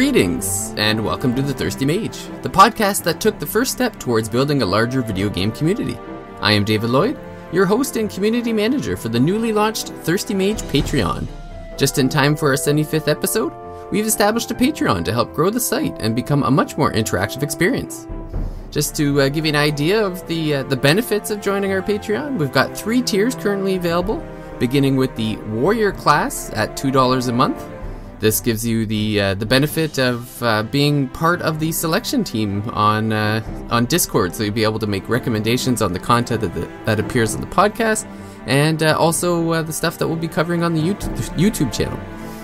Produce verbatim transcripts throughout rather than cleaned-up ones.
Greetings, and welcome to The Thirsty Mage, the podcast that took the first step towards building a larger video game community. I am David Lloyd, your host and community manager for the newly launched Thirsty Mage Patreon. Just in time for our seventy-fifth episode, we've established a Patreon to help grow the site and become a much more interactive experience. Just to uh, give you an idea of the uh, the benefits of joining our Patreon, we've got three tiers currently available, beginning with the Warrior class at two dollars a month. This gives you the uh, the benefit of uh, being part of the selection team on uh, on Discord, so you'll be able to make recommendations on the content that, the, that appears on the podcast, and uh, also uh, the stuff that we'll be covering on the YouTube, YouTube channel.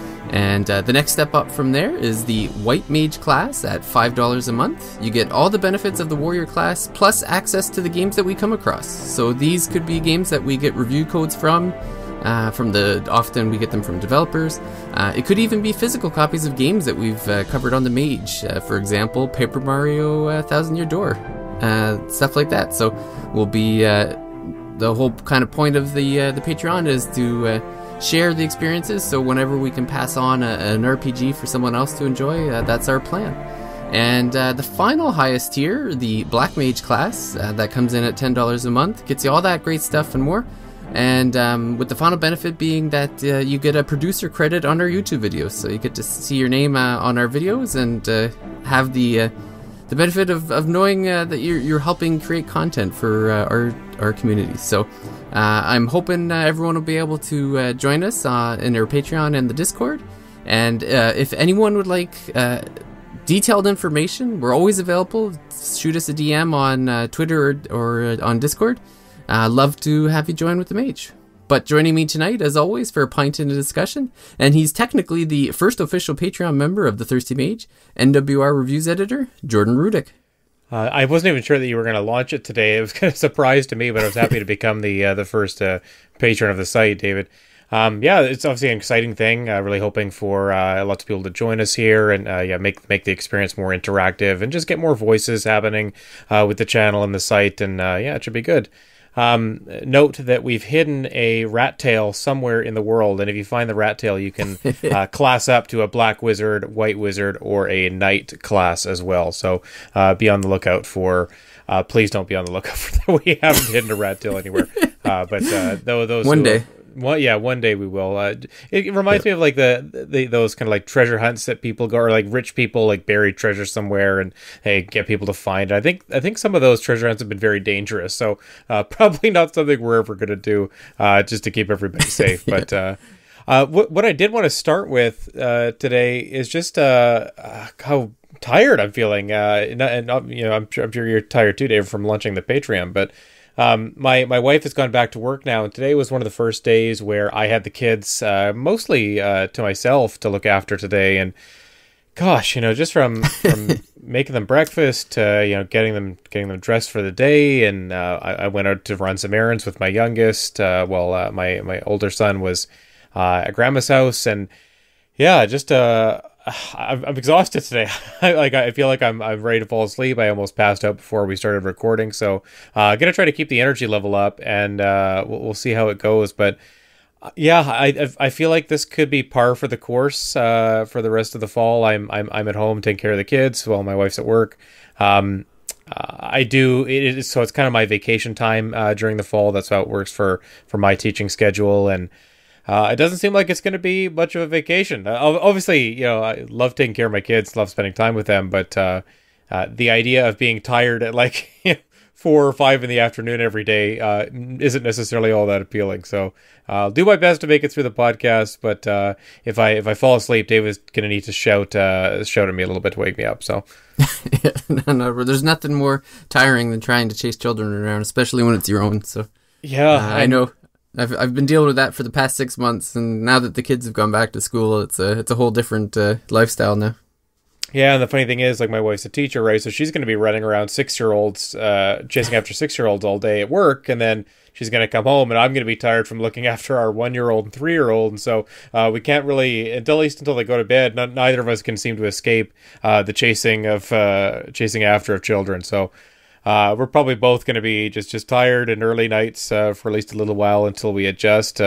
And uh, the next step up from there is the White Mage class at five dollars a month. You get all the benefits of the Warrior class, plus access to the games that we come across. So these could be games that we get review codes from, Uh, from the often we get them from developers. Uh, it could even be physical copies of games that we've uh, covered on the Mage. Uh, for example, Paper Mario uh, Thousand Year Door, uh, stuff like that. So we'll be uh, the whole kind of point of the uh, the Patreon is to uh, share the experiences. So whenever we can pass on a, an R P G for someone else to enjoy, uh, that's our plan. And uh, the final highest tier, the Black Mage class, uh, that comes in at ten dollars a month, gets you all that great stuff and more. And um, with the final benefit being that uh, you get a producer credit on our YouTube videos, so you get to see your name uh, on our videos and uh, have the uh, the benefit of, of knowing uh, that you're, you're helping create content for uh, our our community. So uh, I'm hoping uh, everyone will be able to uh, join us uh, in our Patreon and the Discord. And uh, if anyone would like uh, detailed information, we're always available. Shoot us a D M on uh, Twitter or, or uh, on Discord. Uh, love to have you join with the Mage. But joining me tonight, as always, for a pint and a discussion, and he's technically the first official Patreon member of the Thirsty Mage, N W R Reviews editor, Jordan Rudick. Uh, I wasn't even sure that you were going to launch it today. It was kind of a surprise to me, but I was happy to become the uh, the first uh, patron of the site, David. Um, yeah, it's obviously an exciting thing. Uh, really hoping for uh, lots of people to join us here and uh, yeah, make make the experience more interactive and just get more voices happening uh, with the channel and the site. And uh, yeah, it should be good. Um, note that we've hidden a rat tail somewhere in the world, and if you find the rat tail, you can uh, class up to a black wizard, white wizard, or a knight class as well. So uh, be on the lookout for. Uh, please don't be on the lookout for that. We haven't hidden a rat tail anywhere, uh, but uh, though those one who, day. Well, yeah, one day we will. Uh, it, it reminds yeah. me of like the, the those kind of like treasure hunts that people go, or like rich people like bury treasure somewhere and hey, get people to find it. I think I think some of those treasure hunts have been very dangerous, so uh, probably not something we're ever going to do uh, just to keep everybody safe. yeah. But uh, uh, what what I did want to start with uh, today is just uh, uh, how tired I'm feeling, uh, and, and you know I'm sure, I'm sure you're tired too, Dave, from launching the Patreon, but. Um, my, my wife has gone back to work now, and today was one of the first days where I had the kids, uh, mostly, uh, to myself to look after today. And gosh, you know, just from, from making them breakfast to, you know, getting them, getting them dressed for the day. And, uh, I, I went out to run some errands with my youngest, uh, while, uh, my, my older son was, uh, at grandma's house. And yeah, just, uh, I'm, I'm exhausted today. I, like I feel like I'm I'm ready to fall asleep. I almost passed out before we started recording, so I'm uh, gonna try to keep the energy level up, and uh, we'll, we'll see how it goes. But uh, yeah, I I feel like this could be par for the course uh, for the rest of the fall. I'm I'm I'm at home taking care of the kids while my wife's at work. Um, uh, I do it is so it's kind of my vacation time uh, during the fall. That's how it works for for my teaching schedule. And. Uh, it doesn't seem like it's going to be much of a vacation. Uh, obviously, you know, I love taking care of my kids, love spending time with them, but uh, uh, the idea of being tired at like four or five in the afternoon every day uh, isn't necessarily all that appealing. So uh, I'll do my best to make it through the podcast, but uh, if I if I fall asleep, Dave is going to need to shout uh, shout at me a little bit to wake me up. So yeah, no, no, there's nothing more tiring than trying to chase children around, especially when it's your own. So yeah, uh, I know. I've I've been dealing with that for the past six months, and now that the kids have gone back to school, it's a it's a whole different uh, lifestyle now. Yeah, and the funny thing is, like, my wife's a teacher, right? So she's going to be running around six-year-olds, uh, chasing after six-year-olds all day at work, and then she's going to come home, and I'm going to be tired from looking after our one-year-old and three-year-old, and so uh, we can't really, until at least until they go to bed, n- neither of us can seem to escape uh, the chasing of uh, chasing after of children. So. Uh, we're probably both going to be just, just tired and early nights uh, for at least a little while until we adjust. Um,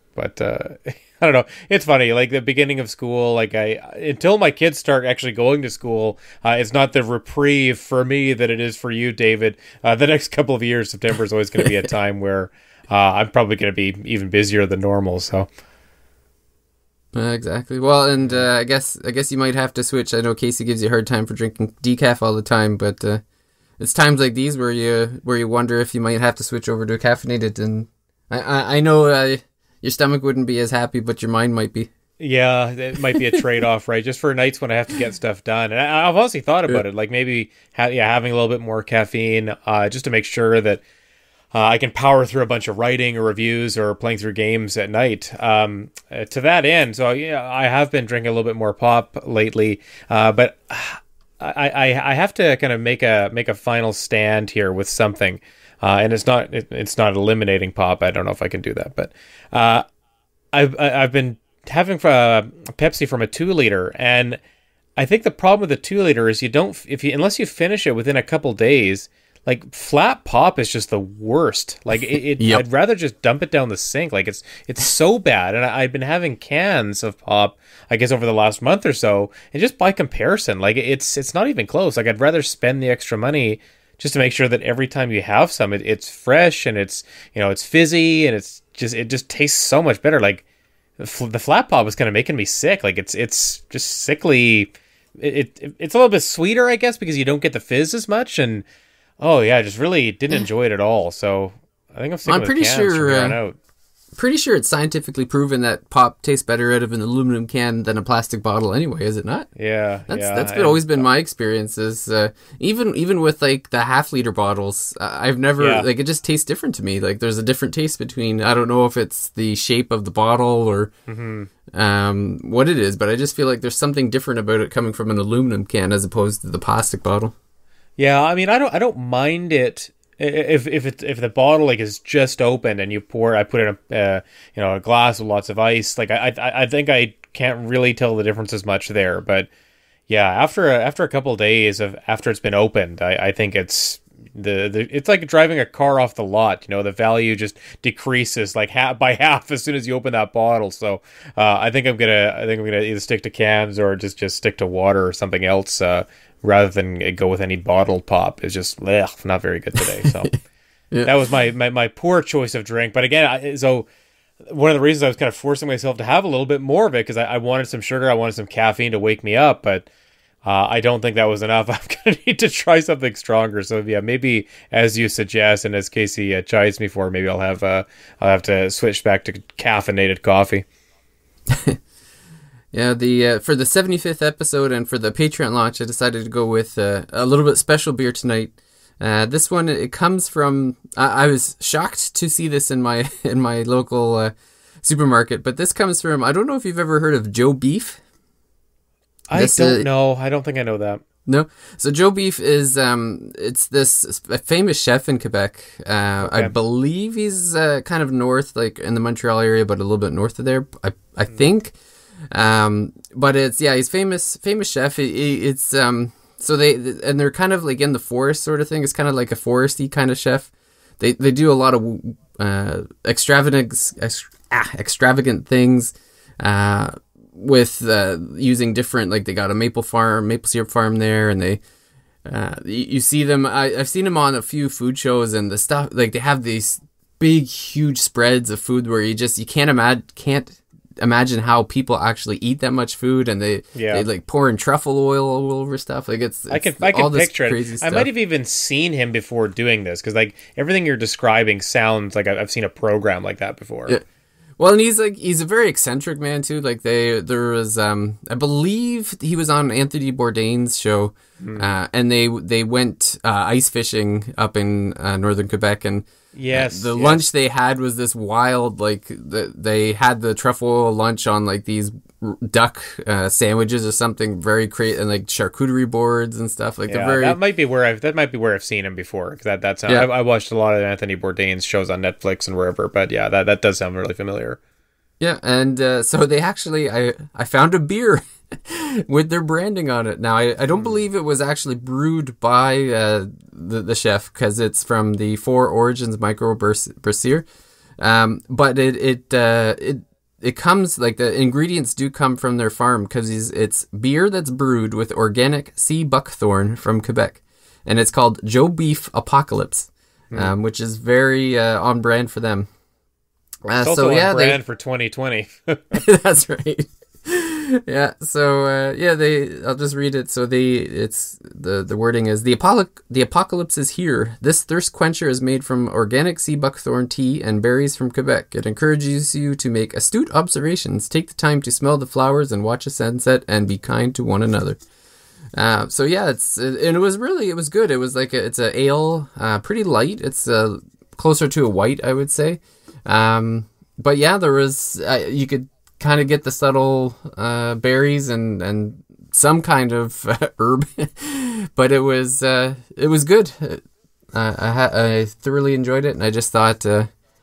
But uh, I don't know. It's funny. Like the beginning of school, like I until my kids start actually going to school, uh, it's not the reprieve for me that it is for you, David. Uh, the next couple of years, September is always going to be a time where uh, I'm probably going to be even busier than normal. So. Uh, exactly. Well, and uh, I guess I guess you might have to switch. I know Casey gives you a hard time for drinking decaf all the time, but uh, it's times like these where you where you wonder if you might have to switch over to caffeinated. And I I, I know uh, your stomach wouldn't be as happy, but your mind might be. Yeah, it might be a trade-off, right? Just for nights when I have to get stuff done. And I, I've honestly thought about yeah. it, like maybe ha- yeah, having a little bit more caffeine, uh, just to make sure that. Uh, I can power through a bunch of writing or reviews or playing through games at night. Um, uh, to that end, so yeah, I have been drinking a little bit more pop lately, uh, but I, I I have to kind of make a make a final stand here with something, uh, and it's not it, it's not eliminating pop. I don't know if I can do that, but uh, I've I've been having uh, Pepsi from a two liter, and I think the problem with the two liter is you don't if you unless you finish it within a couple days. Like flat pop is just the worst. Like it, it yep. I'd rather just dump it down the sink. Like it's it's so bad. And I, I've been having cans of pop, I guess, over the last month or so, and just by comparison, like it's it's not even close. Like I'd rather spend the extra money just to make sure that every time you have some, it, it's fresh and it's you know it's fizzy and it's just it just tastes so much better. Like the, the flat pop was kind of making me sick. Like it's it's just sickly. It, it it's a little bit sweeter, I guess, because you don't get the fizz as much and. Oh yeah, I just really didn't enjoy it at all. So I think I'm sticking I'm with pretty cans sure. from here on uh, out. Pretty sure it's scientifically proven that pop tastes better out of an aluminum can than a plastic bottle. Anyway, is it not? Yeah, that's yeah, that's been, always been my experiences. Uh, even even with like the half liter bottles, uh, I've never yeah. like it just tastes different to me. Like there's a different taste between. I don't know if it's the shape of the bottle or mm-hmm. um, what it is, but I just feel like there's something different about it coming from an aluminum can as opposed to the plastic bottle. Yeah, I mean, I don't, I don't mind it if if it if the bottle like is just open and you pour, I put in a uh, you know a glass with lots of ice. Like I, I, I think I can't really tell the difference as much there. But yeah, after a, after a couple of days of after it's been opened, I, I think it's the, the it's like driving a car off the lot. You know, the value just decreases like half by half as soon as you open that bottle. So uh, I think I'm gonna I think I'm gonna either stick to cans or just just stick to water or something else. Uh, rather than go with any bottled pop. It's just ugh, not very good today. So yeah. That was my, my, my poor choice of drink. But again, I, so one of the reasons I was kind of forcing myself to have a little bit more of it because I, I wanted some sugar, I wanted some caffeine to wake me up, but uh, I don't think that was enough. I'm going to need to try something stronger. So yeah, maybe as you suggest and as Casey uh, chides me for, maybe I'll have uh, I'll have to switch back to caffeinated coffee. Yeah, the uh, for the seventy-fifth episode and for the Patreon launch, I decided to go with uh, a little bit special beer tonight. Uh, this one, it comes from. I, I was shocked to see this in my in my local uh, supermarket, but this comes from. I don't know if you've ever heard of Joe Beef. I this, don't uh, know. I don't think I know that. No. So Joe Beef is um, it's this a famous chef in Quebec. Uh, okay. I believe he's uh, kind of north, like in the Montreal area, but a little bit north of there. I I mm. think. Um, but it's, yeah, he's famous, famous chef. It, it's, um, so they, and they're kind of like in the forest sort of thing. It's kind of like a foresty kind of chef. They, they do a lot of, uh, extravagant, ex, ah, extravagant things, uh, with, uh, using different, like they got a maple farm, maple syrup farm there, and they, uh, you, you see them, I, I've seen them on a few food shows and the stuff, like they have these big, huge spreads of food where you just, you can't imagine, can't, imagine how people actually eat that much food, and they yeah. they like pour in truffle oil all over stuff. Like it's, it's I can I can picture it. I might have even seen him before doing this because like everything you're describing sounds like I've seen a program like that before. Yeah. Well, and he's like he's a very eccentric man too. Like they there was um I believe he was on Anthony Bourdain's show, mm. uh, and they they went uh, ice fishing up in uh, northern Quebec, and yes, uh, the yes. lunch they had was this wild like the, they had the truffle oil lunch on like these duck uh, sandwiches or something very crazy, and like charcuterie boards and stuff like yeah, very. That might be where I've that might be where I've seen him before because that that's yeah. I, I watched a lot of Anthony Bourdain's shows on Netflix and wherever, but yeah, that that does sound really familiar. Yeah, and uh, so they actually I I found a beer with their branding on it. Now I, I don't mm. believe it was actually brewed by uh, the the chef because it's from the Four Origins Micro Brassier. Um, but it it uh, it it comes like the ingredients do come from their farm because it's beer that's brewed with organic sea buckthorn from Quebec, and it's called Joe Beef Apocalypse, mm. um, which is very uh, on brand for them. Uh, it's also so, on yeah, brand they, for twenty twenty. That's right. Yeah, so uh, yeah, they. I'll just read it. So they, it's the the wording is the apoc- the apocalypse is here. This thirst quencher is made from organic sea buckthorn tea and berries from Quebec. It encourages you to make astute observations, take the time to smell the flowers and watch a sunset, and be kind to one another. Uh, so yeah, it's and it was really it was good. It was like a, it's a ale, uh, pretty light. It's uh, closer to a white, I would say. Um, but yeah, there was uh, you could. kind of get the subtle uh, berries and, and some kind of uh, herb, but it was uh, it was good. Uh, I ha- I thoroughly enjoyed it, and I just thought uh,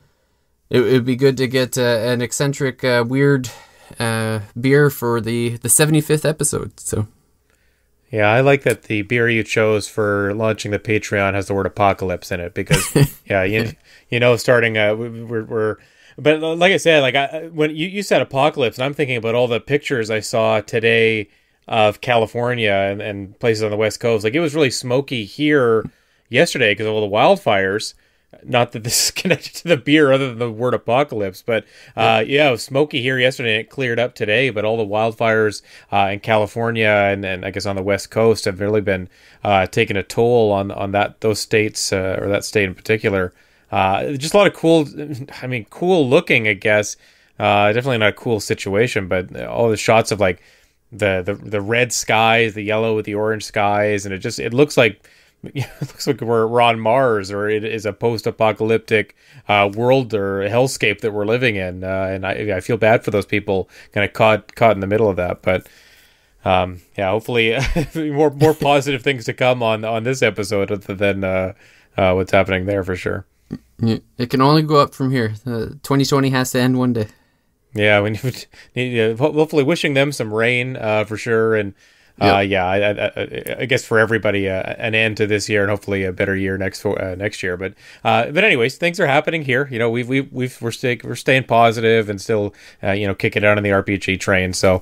it would be good to get uh, an eccentric, uh, weird uh, beer for the, the seventy-fifth episode. So, yeah, I like that the beer you chose for launching the Patreon has the word apocalypse in it because, yeah, you you know, starting uh, we're we're. But like I said, like I, when you, you said apocalypse, and I'm thinking about all the pictures I saw today of California and, and places on the West Coast. Like it was really smoky here yesterday because of all the wildfires. Not that this is connected to the beer other than the word apocalypse, but uh, yeah, it was smoky here yesterday and it cleared up today. But all the wildfires uh, in California and, and I guess on the West Coast have really been uh, taking a toll on, on that those states uh, or that state in particular. Uh, just a lot of cool, I mean, cool looking, I guess. Uh, definitely not a cool situation, but all the shots of like the, the, the red skies, the yellow with the orange skies, and it just, it looks like, it looks like we're, we're on Mars, or it is a post-apocalyptic uh, world or hellscape that we're living in. Uh, and I, I feel bad for those people kind of caught, caught in the middle of that, but um, yeah, hopefully more, more positive things to come on, on this episode other than uh, uh, what's happening there for sure. It can only go up from here. Uh, twenty twenty has to end one day. Yeah, we need, need uh, hopefully wishing them some rain uh, for sure, and uh, yep. yeah, I, I, I guess for everybody uh, an end to this year and hopefully a better year next uh, next year. But uh, but anyways, things are happening here. You know, we've we we've we're stay, we're staying positive and still uh, you know kicking it out on the R P G train. So.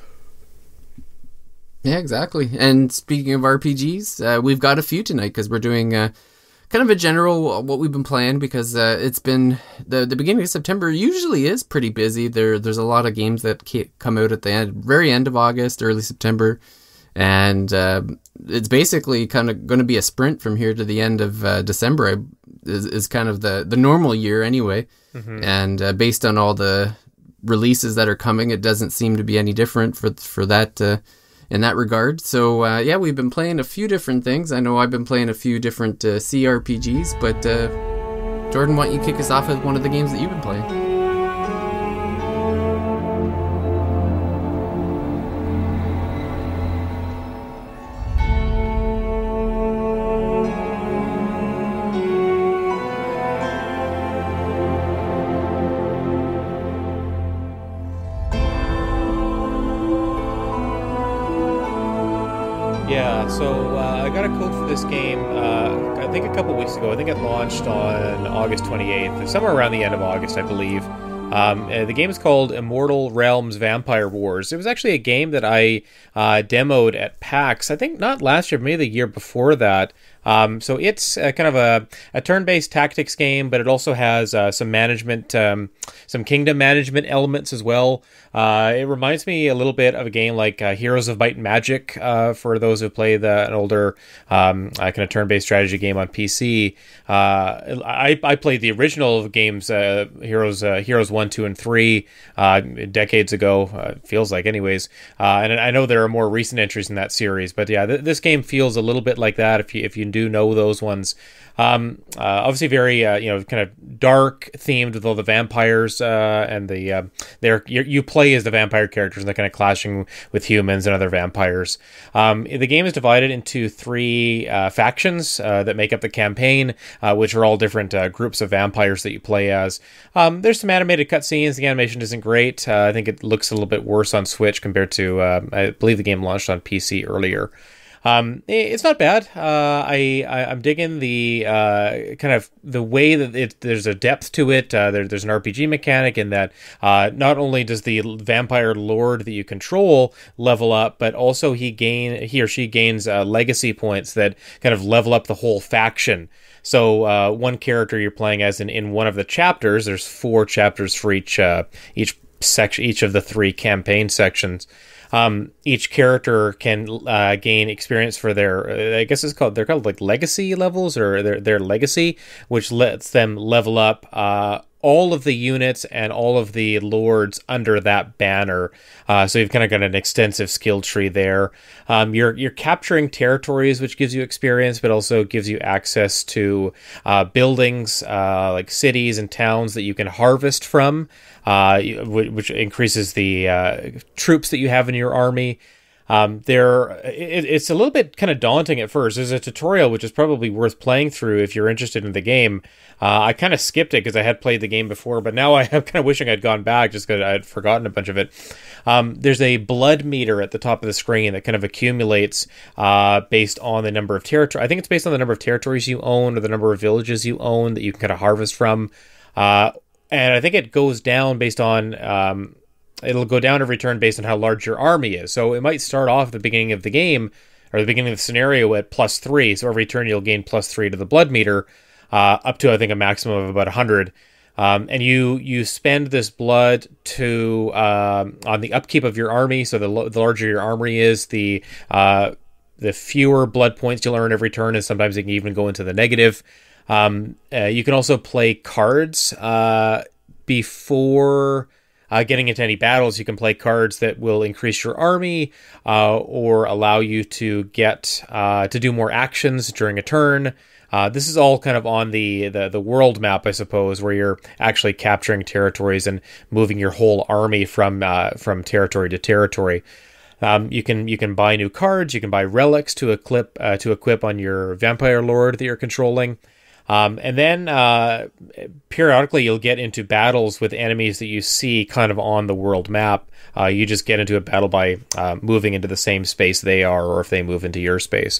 Yeah, exactly. And speaking of R P Gs, uh, we've got a few tonight because we're doing. Uh, Kind of a general what we've been playing because uh, it's been the the beginning of September usually is pretty busy. There there's a lot of games that come out at the end, very end of August, early September, and uh, it's basically kind of going to be a sprint from here to the end of uh, December. Is, is kind of the the normal year anyway, mm-hmm. and uh, based on all the releases that are coming, it doesn't seem to be any different for for that. Uh, in that regard. So, uh, yeah, we've been playing a few different things. I know I've been playing a few different uh, C R P Gs, but uh, Jordan, why don't you kick us off with one of the games that you've been playing? Yeah, so uh, I got a code for this game, uh, I think a couple weeks ago. I think it launched on August twenty-eighth, somewhere around the end of August, I believe. Um, uh, the game is called Immortal Realms Vampire Wars. It was actually a game that I uh, demoed at PAX, I think not last year, maybe the year before that. Um, so it's uh, kind of a, a turn-based tactics game, but it also has uh, some management, um, some kingdom management elements as well. Uh, it reminds me a little bit of a game like uh, Heroes of Might and Magic, uh, for those who play the, an older um, uh, kind of turn-based strategy game on P C. Uh, I, I played the original games, uh, Heroes uh, Heroes one, two, and three, uh, decades ago, uh, feels like anyways. Uh, and I know there are more recent entries in that series, but yeah, th- this game feels a little bit like that if you if you do know those ones. Um, uh, obviously very, uh, you know, kind of dark themed with all the vampires, uh, and the, uh, they're, you, you play as the vampire characters and they're kind of clashing with humans and other vampires. Um, the game is divided into three, uh, factions, uh, that make up the campaign, uh, which are all different, uh, groups of vampires that you play as. Um, there's some animated cutscenes. The animation isn't great. Uh, I think it looks a little bit worse on Switch compared to, uh, I believe the game launched on P C earlier. Um, it's not bad. Uh, I, I I'm digging the uh, kind of the way that it, there's a depth to it. Uh, there, there's an R P G mechanic in that uh, not only does the vampire lord that you control level up, but also he gain he or she gains uh, legacy points that kind of level up the whole faction. So uh, one character you're playing as in, in one of the chapters. There's four chapters for each uh, each section, each of the three campaign sections. Um, each character can uh, gain experience for their, uh, I guess it's called, they're called like legacy levels or their their legacy, which lets them level up uh, all of the units and all of the lords under that banner. Uh, so you've kind of got an extensive skill tree there. Um, you're you're capturing territories, which gives you experience, but also gives you access to uh, buildings uh, like cities and towns that you can harvest from. Uh, which increases the uh, troops that you have in your army. Um, there, it, it's a little bit kind of daunting at first. There's a tutorial which is probably worth playing through if you're interested in the game. Uh, I kind of skipped it because I had played the game before, but now I am kind of wishing I'd gone back just because I had forgotten a bunch of it. Um, there's a blood meter at the top of the screen that kind of accumulates uh, based on the number of territory. I think it's based on the number of territories you own or the number of villages you own that you can kind of harvest from. Uh, And I think it goes down based on, um, it'll go down every turn based on how large your army is. So it might start off at the beginning of the game, or the beginning of the scenario at plus three. So every turn you'll gain plus three to the blood meter, uh, up to, I think, a maximum of about one hundred. Um, and you you spend this blood to um, on the upkeep of your army. So the, the larger your army is, the uh, the fewer blood points you'll earn every turn, and sometimes it can even go into the negative. Um, uh, you can also play cards uh, before uh, getting into any battles. You can play cards that will increase your army uh, or allow you to get uh, to do more actions during a turn. Uh, this is all kind of on the, the, the world map, I suppose, where you're actually capturing territories and moving your whole army from uh, from territory to territory. Um, you can you can buy new cards. You can buy relics to equip uh, to equip on your vampire lord that you're controlling. Um, and then uh, periodically you'll get into battles with enemies that you see kind of on the world map. Uh, you just get into a battle by uh, moving into the same space they are, or if they move into your space.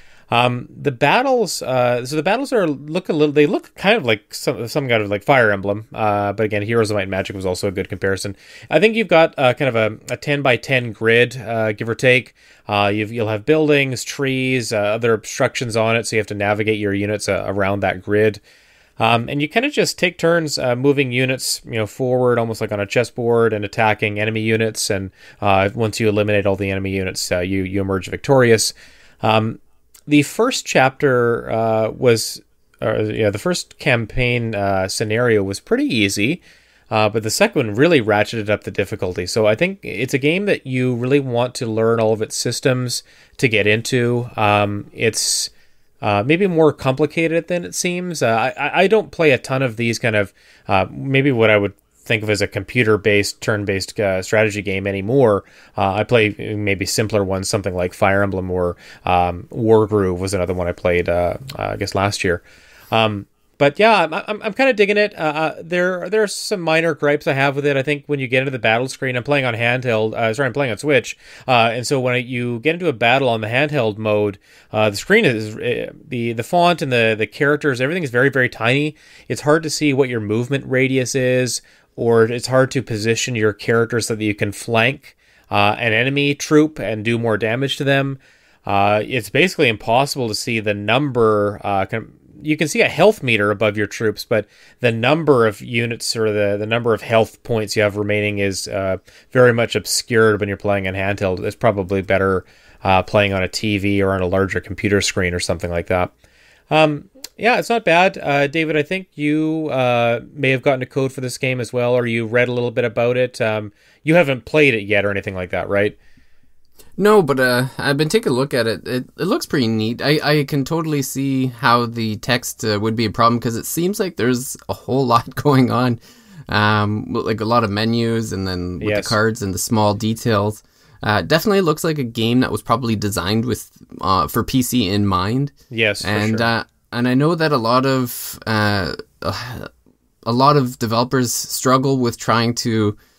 Um, the battles, uh, so the battles are look a little. They look kind of like some some kind of like Fire Emblem. Uh, but again, Heroes of Might and Magic was also a good comparison. I think you've got uh, kind of a, a ten by ten grid, uh, give or take. Uh, you've, you'll have buildings, trees, uh, other obstructions on it, so you have to navigate your units uh, around that grid. Um, and you kind of just take turns uh, moving units, you know, forward, almost like on a chessboard, and attacking enemy units. And uh, once you eliminate all the enemy units, uh, you you emerge victorious. Um, the first chapter uh, was, uh, yeah, the first campaign uh, scenario was pretty easy. Uh, but the second one really ratcheted up the difficulty. So I think it's a game that you really want to learn all of its systems to get into. Um, it's uh, maybe more complicated than it seems. Uh, I, I don't play a ton of these kind of, uh, maybe what I would think of as a computer-based, turn-based uh, strategy game anymore. Uh, I play maybe simpler ones, something like Fire Emblem or um, Wargroove was another one I played, uh, uh, I guess, last year. Um But yeah, I'm I'm, I'm kind of digging it. Uh, there there are some minor gripes I have with it. I think when you get into the battle screen, I'm playing on handheld. Uh, sorry, I'm playing on Switch, uh, and so when you get into a battle on the handheld mode, uh, the screen is uh, the the font and the the characters. Everything is very very tiny. It's hard to see what your movement radius is, or it's hard to position your characters so that you can flank uh, an enemy troop and do more damage to them. Uh, it's basically impossible to see the number. Uh, You can see a health meter above your troops, but the number of units or the, the number of health points you have remaining is uh, very much obscured when you're playing on handheld. It's probably better uh, playing on a T V or on a larger computer screen or something like that. Um, yeah, it's not bad. Uh, David, I think you uh, may have gotten a code for this game as well, or you read a little bit about it. Um, you haven't played it yet or anything like that, right? No, but uh, I've been taking a look at it. It, it looks pretty neat. I, I can totally see how the text uh, would be a problem, because it seems like there's a whole lot going on. Um, like a lot of menus, and then with yes. the cards and the small details. Uh, definitely looks like a game that was probably designed with uh, for P C in mind. Yes, for and sure. uh, and I know that a lot of uh, a lot of developers struggle with trying to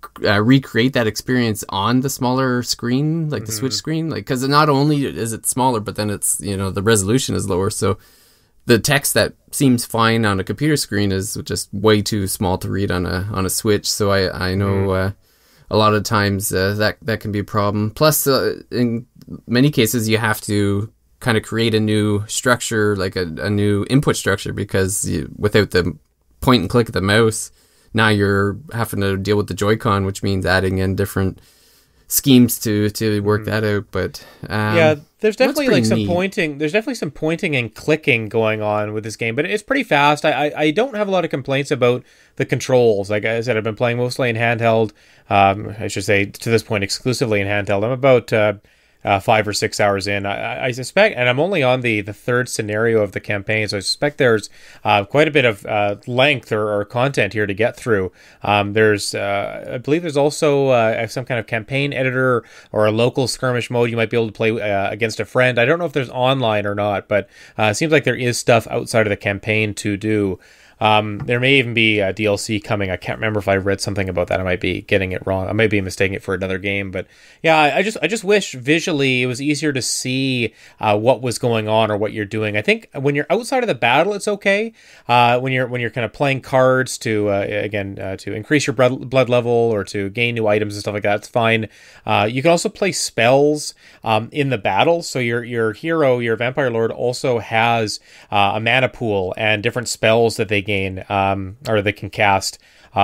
uh, recreate that experience on the smaller screen, like the Mm-hmm. Switch screen, like because not only is it smaller, but then it's, you know, the resolution is lower, so the text that seems fine on a computer screen is just way too small to read on a on a Switch. So I I know mm-hmm. uh, a lot of times uh, that that can be a problem. Plus, uh, in many cases, you have to kind of create a new structure, like a, a new input structure, because you, without the point and click of the mouse, now you're having to deal with the Joy-Con, which means adding in different schemes to to work mm-hmm. that out. But um, yeah, there's definitely like some neat. pointing. There's definitely some pointing and clicking going on with this game, but it's pretty fast. I, I, I don't have a lot of complaints about the controls. Like I said, I've been playing mostly in handheld. Um, I should say to this point exclusively in handheld. I'm about uh, uh, five or six hours in. I, I suspect, and I'm only on the, the third scenario of the campaign, so I suspect there's uh, quite a bit of uh, length or, or content here to get through. Um, there's, uh, I believe, there's also uh, some kind of campaign editor or a local skirmish mode you might be able to play uh, against a friend. I don't know if there's online or not, but uh, it seems like there is stuff outside of the campaign to do. Um, there may even be a D L C coming. I can't remember if I read something about that. I might be getting it wrong. I might be mistaking it for another game. But yeah, I, I just I just wish visually it was easier to see uh, what was going on or what you're doing. I think when you're outside of the battle, it's okay. Uh, when you're when you're kind of playing cards to uh, again uh, to increase your blood blood level or to gain new items and stuff like that, it's fine. Uh, you can also play spells um, in the battle. So your your hero, your vampire lord, also has uh, a mana pool and different spells that they gain um, or they can cast,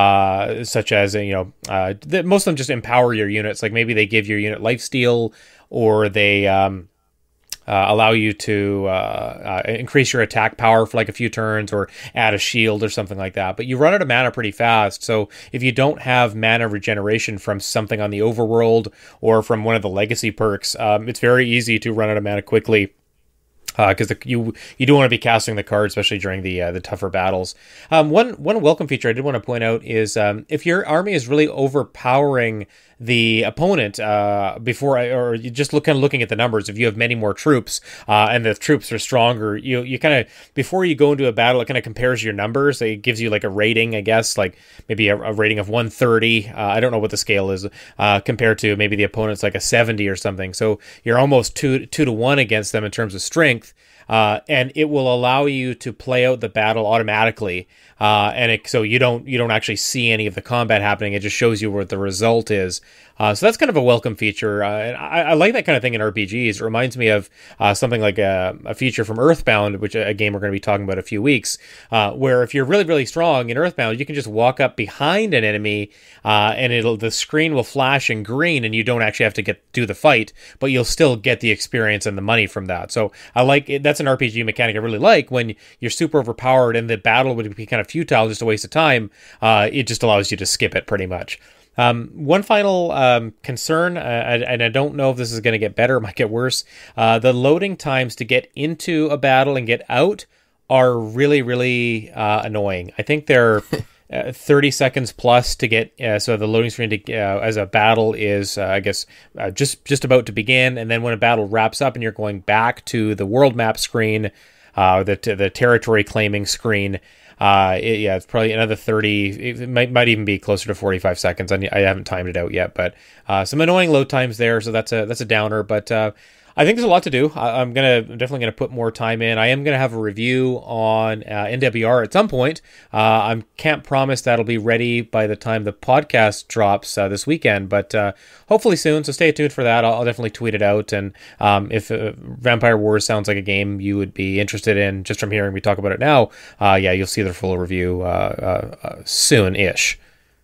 uh, such as, you know, uh, the, most of them just empower your units. Like maybe they give your unit lifesteal, or they um, uh, allow you to uh, uh, increase your attack power for like a few turns, or add a shield or something like that. But you run out of mana pretty fast. So if you don't have mana regeneration from something on the overworld or from one of the legacy perks, um, it's very easy to run out of mana quickly. Because uh, you you do want to be casting the card, especially during the uh, the tougher battles. Um, one one welcome feature I did want to point out is um, if your army is really overpowering the opponent uh, before, I, or you just look kind of looking at the numbers. If you have many more troops uh, and the troops are stronger, you you kind of before you go into a battle, it kind of compares your numbers. It gives you like a rating, I guess, like maybe a, a rating of one thirty. Uh, I don't know what the scale is uh, compared to maybe the opponent's like a seventy or something. So you're almost two two to one against them in terms of strength. Uh, and it will allow you to play out the battle automatically, uh, and it, so you don't you don't actually see any of the combat happening. It just shows you what the result is. Uh, so that's kind of a welcome feature. Uh, and I, I like that kind of thing in R P Gs. It reminds me of uh, something like a, a feature from Earthbound, which a game we're going to be talking about in a few weeks, uh, where if you're really, really strong in Earthbound, you can just walk up behind an enemy, uh, and it'll the screen will flash in green, and you don't actually have to get do the fight, but you'll still get the experience and the money from that. So I like it. That's an R P G mechanic I really like. When you're super overpowered and the battle would be kind of futile, just a waste of time, uh, it just allows you to skip it pretty much. Um, one final um, concern, uh, and I don't know if this is going to get better, it might get worse. Uh, the loading times to get into a battle and get out are really, really uh, annoying. I think they're uh, thirty seconds plus to get, uh, so the loading screen to, uh, as a battle is, uh, I guess, uh, just, just about to begin. And then when a battle wraps up and you're going back to the world map screen, uh, the, the territory claiming screen, Uh, it, yeah, it's probably another thirty. It might might even be closer to forty-five seconds. I, I haven't timed it out yet, but uh, some annoying load times there. So that's a that's a downer. But uh, I think there's a lot to do. I, I'm gonna I'm definitely gonna put more time in. I am gonna have a review on uh, N W R at some point. Uh, I can't promise that'll be ready by the time the podcast drops uh, this weekend, but uh, hopefully soon. So stay tuned for that. I'll, I'll definitely tweet it out. And um, if uh, Vampire Wars sounds like a game you would be interested in, just from hearing me talk about it now, uh, yeah, you'll see the full review uh, uh, uh, soon-ish.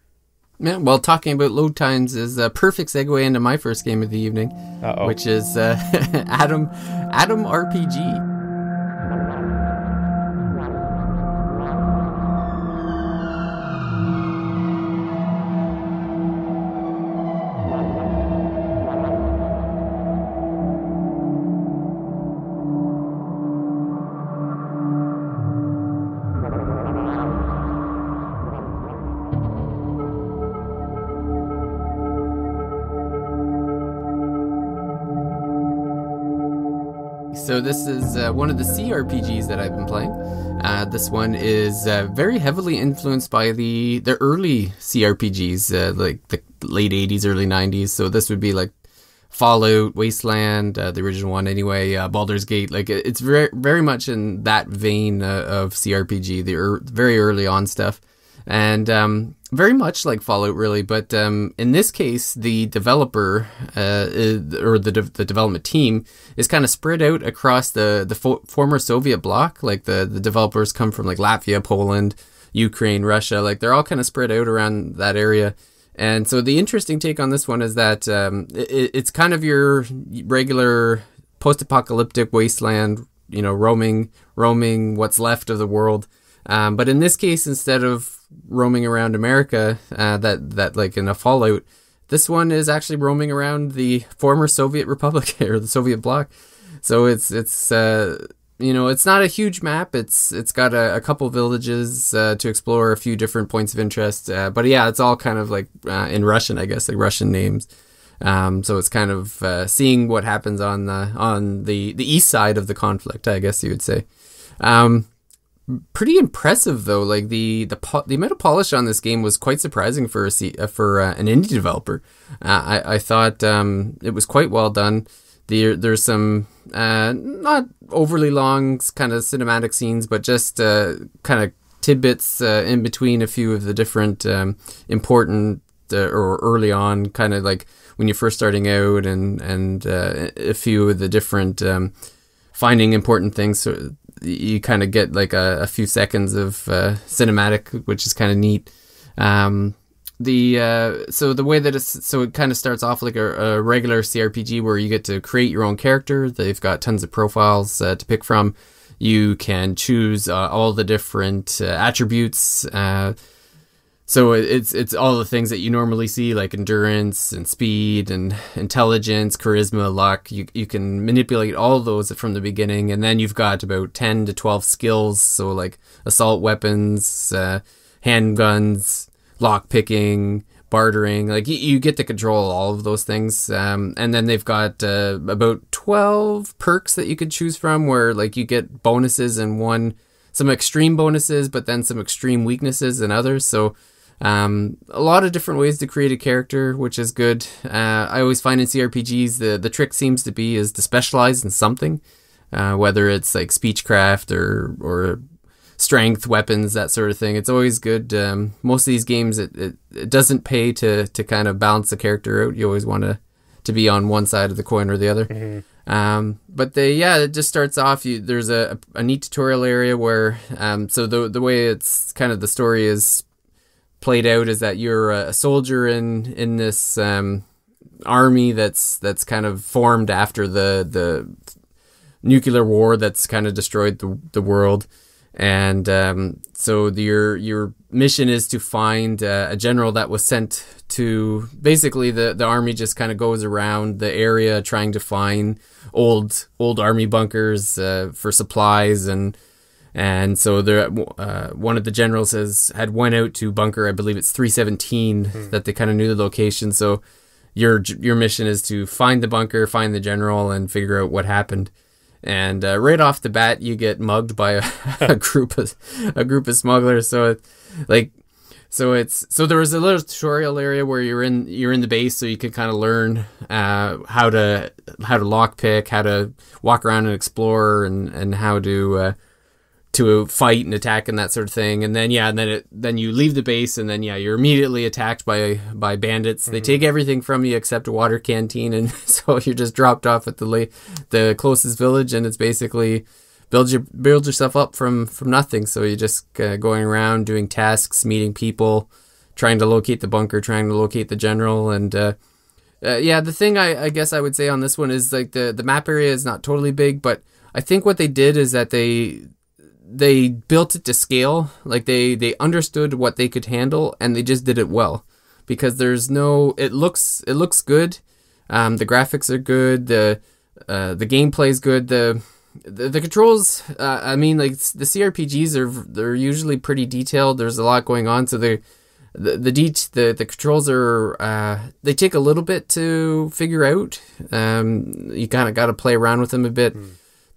Yeah, well, talking about load times is a perfect segue into my first game of the evening, Uh-oh. which is uh, Atom Atom R P G. So this is uh, one of the C R P Gs that I've been playing. Uh, this one is uh, very heavily influenced by the, the early C R P Gs, uh, like the late eighties, early nineties. So this would be like Fallout, Wasteland, uh, the original one anyway, uh, Baldur's Gate. Like it's very, very much in that vein uh, of C R P G, the er- very early on stuff. And um, very much like Fallout, really. But um, in this case, the developer uh, is, or the de- the development team is kind of spread out across the the fo- former Soviet bloc. Like the, the developers come from like Latvia, Poland, Ukraine, Russia. Like they're all kind of spread out around that area. And so the interesting take on this one is that um, it, it's kind of your regular post-apocalyptic wasteland, you know, roaming roaming what's left of the world. Um, but in this case, instead of roaming around America, uh, that, that like in a Fallout, this one is actually roaming around the former Soviet Republic or the Soviet bloc. So it's, it's, uh, you know, it's not a huge map. It's, it's got a, a couple villages, uh, to explore, a few different points of interest. Uh, but yeah, it's all kind of like, uh, in Russian, I guess, like Russian names. Um, so it's kind of, uh, seeing what happens on the, on the, the east side of the conflict, I guess you would say. Um, Pretty impressive though. Like the the po- the amount of polish on this game was quite surprising for a C- uh, for uh, an indie developer. Uh, I I thought um, it was quite well done. There there's some uh, not overly long kind of cinematic scenes, but just uh, kind of tidbits uh, in between a few of the different um, important uh, or early on, kind of like when you're first starting out, and and uh, a few of the different um, finding important things. So, you kind of get like a, a few seconds of uh, cinematic, which is kind of neat. Um, the uh, so the way that it's so it kind of starts off like a, a regular C R P G where you get to create your own character. They've got tons of profiles uh, to pick from. You can choose uh, all the different uh, attributes. Uh, So it's it's all the things that you normally see, like endurance and speed and intelligence, charisma, luck. You you can manipulate all of those from the beginning, and then you've got about ten to twelve skills. So like assault weapons, uh, handguns, lock picking, bartering. Like you, you get to control all of those things. Um, and then they've got uh, about twelve perks that you could choose from, where like you get bonuses and one some extreme bonuses, but then some extreme weaknesses in others. So. Um, a lot of different ways to create a character, which is good. Uh, I always find in C R P Gs, the, the trick seems to be is to specialize in something, uh, whether it's like speechcraft or, or strength, weapons, that sort of thing. It's always good. Um, most of these games, it, it, it doesn't pay to, to kind of balance the character out. You always want to, to be on one side of the coin or the other. Mm-hmm. Um, but they, yeah, it just starts off, you, there's a, a neat tutorial area where, um, so the, the way it's kind of the story is played out is that you're a soldier in in this um, army that's that's kind of formed after the the nuclear war that's kind of destroyed the the world, and um, so the, your your mission is to find uh, a general that was sent to basically the the army just kind of goes around the area trying to find old old army bunkers uh, for supplies and. And so there, uh, one of the generals has had went out to bunker, I believe it's three seventeen, mm. that they kind of knew the location. So your your mission is to find the bunker, find the general, and figure out what happened. And uh, right off the bat, you get mugged by a, a group of a group of smugglers. So like, so it's so there was a little tutorial area where you're in you're in the base, so you could kind of learn uh, how to how to lockpick, how to walk around and explore, and and how to. Uh, to fight and attack and that sort of thing. And then, yeah, and then it, then you leave the base and then, yeah, you're immediately attacked by, by bandits. Mm-hmm. They take everything from you except a water canteen. And so you're just dropped off at the la- the closest village, and it's basically build your, build yourself up from, from nothing. So you're just uh, going around doing tasks, meeting people, trying to locate the bunker, trying to locate the general. And, uh, uh yeah, the thing I, I guess I would say on this one is like the, the map area is not totally big, but I think what they did is that they, they built it to scale. Like they, they understood what they could handle, and they just did it well, because there's no, it looks, it looks good. Um, the graphics are good. The, uh, the gameplay is good. The, the, the controls, uh, I mean, like the C R P Gs are, they're usually pretty detailed. There's a lot going on. So they, the, the, det- the, the controls are, uh, they take a little bit to figure out. Um, you kind of got to play around with them a bit. Mm.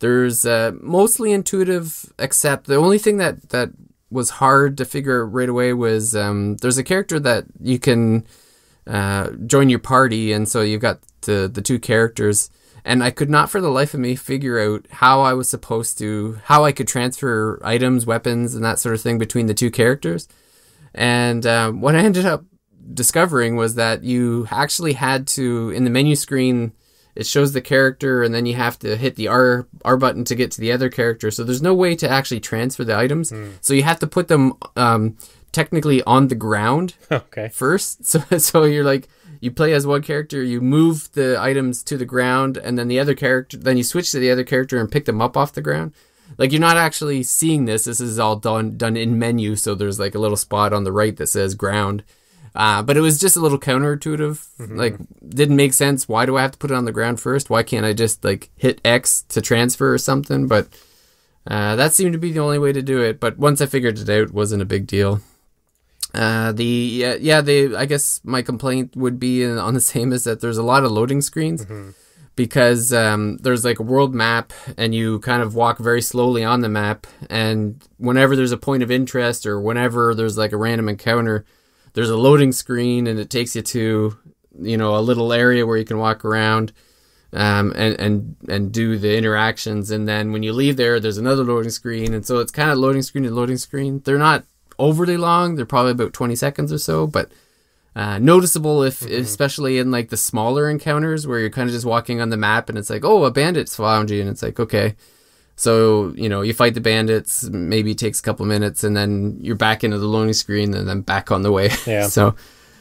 There's uh, mostly intuitive, except the only thing that, that was hard to figure out right away was um, there's a character that you can uh, join your party, and so you've got the, the two characters, and I could not for the life of me figure out how I was supposed to, how I could transfer items, weapons, and that sort of thing between the two characters. And um, what I ended up discovering was that you actually had to, in the menu screen, it shows the character, and then you have to hit the R R button to get to the other character. So there's no way to actually transfer the items. Mm. So you have to put them um, technically on the ground okay. first. So so you're like, you play as one character, you move the items to the ground, and then the other character, then you switch to the other character and pick them up off the ground. Like, you're not actually seeing this. This is all done done in menu. So there's like a little spot on the right that says ground. Uh, but it was just a little counterintuitive. Mm-hmm. Like, didn't make sense. Why do I have to put it on the ground first? Why can't I just like hit X to transfer or something? But uh, that seemed to be the only way to do it. But once I figured it out, it wasn't a big deal. Uh, the yeah, yeah, the I guess my complaint would be on the same as that there's a lot of loading screens. Mm-hmm. Because um, there's like a world map, and you kind of walk very slowly on the map. And whenever there's a point of interest, or whenever there's like a random encounter, there's a loading screen, and it takes you to, you know, a little area where you can walk around um, and, and, and do the interactions. And then when you leave there, there's another loading screen. And so it's kind of loading screen and loading screen. They're not overly long. They're probably about twenty seconds or so, but uh, noticeable if, mm-hmm. especially in like the smaller encounters where you're kind of just walking on the map and it's like, oh, a bandit's found you. And it's like, okay. So, you know, you fight the bandits, maybe it takes a couple minutes, and then you're back into the loading screen, and then back on the way. Yeah. So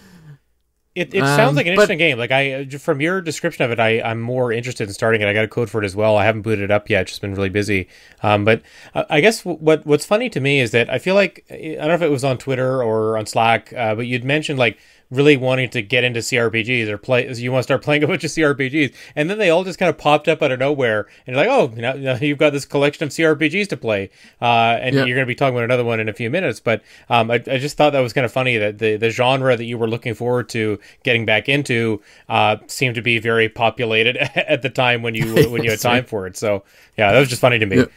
it it sounds um, like an interesting but, game. Like, I, from your description of it, I I'm more interested in starting it. I got a code for it as well. I haven't booted it up yet; just been really busy. Um, but I guess what what's funny to me is that I feel like, I don't know if it was on Twitter or on Slack, uh, but you'd mentioned like really wanting to get into C R P Gs or play, you want to start playing a bunch of C R P Gs, and then they all just kind of popped up out of nowhere, and you're like, oh, you know, you've got this collection of C R P Gs to play, uh, and yeah. you're going to be talking about another one in a few minutes. But um, I, I just thought that was kind of funny that the, the genre that you were looking forward to getting back into uh, seemed to be very populated at the time when you when you had time for it. So yeah, that was just funny to me. Yeah.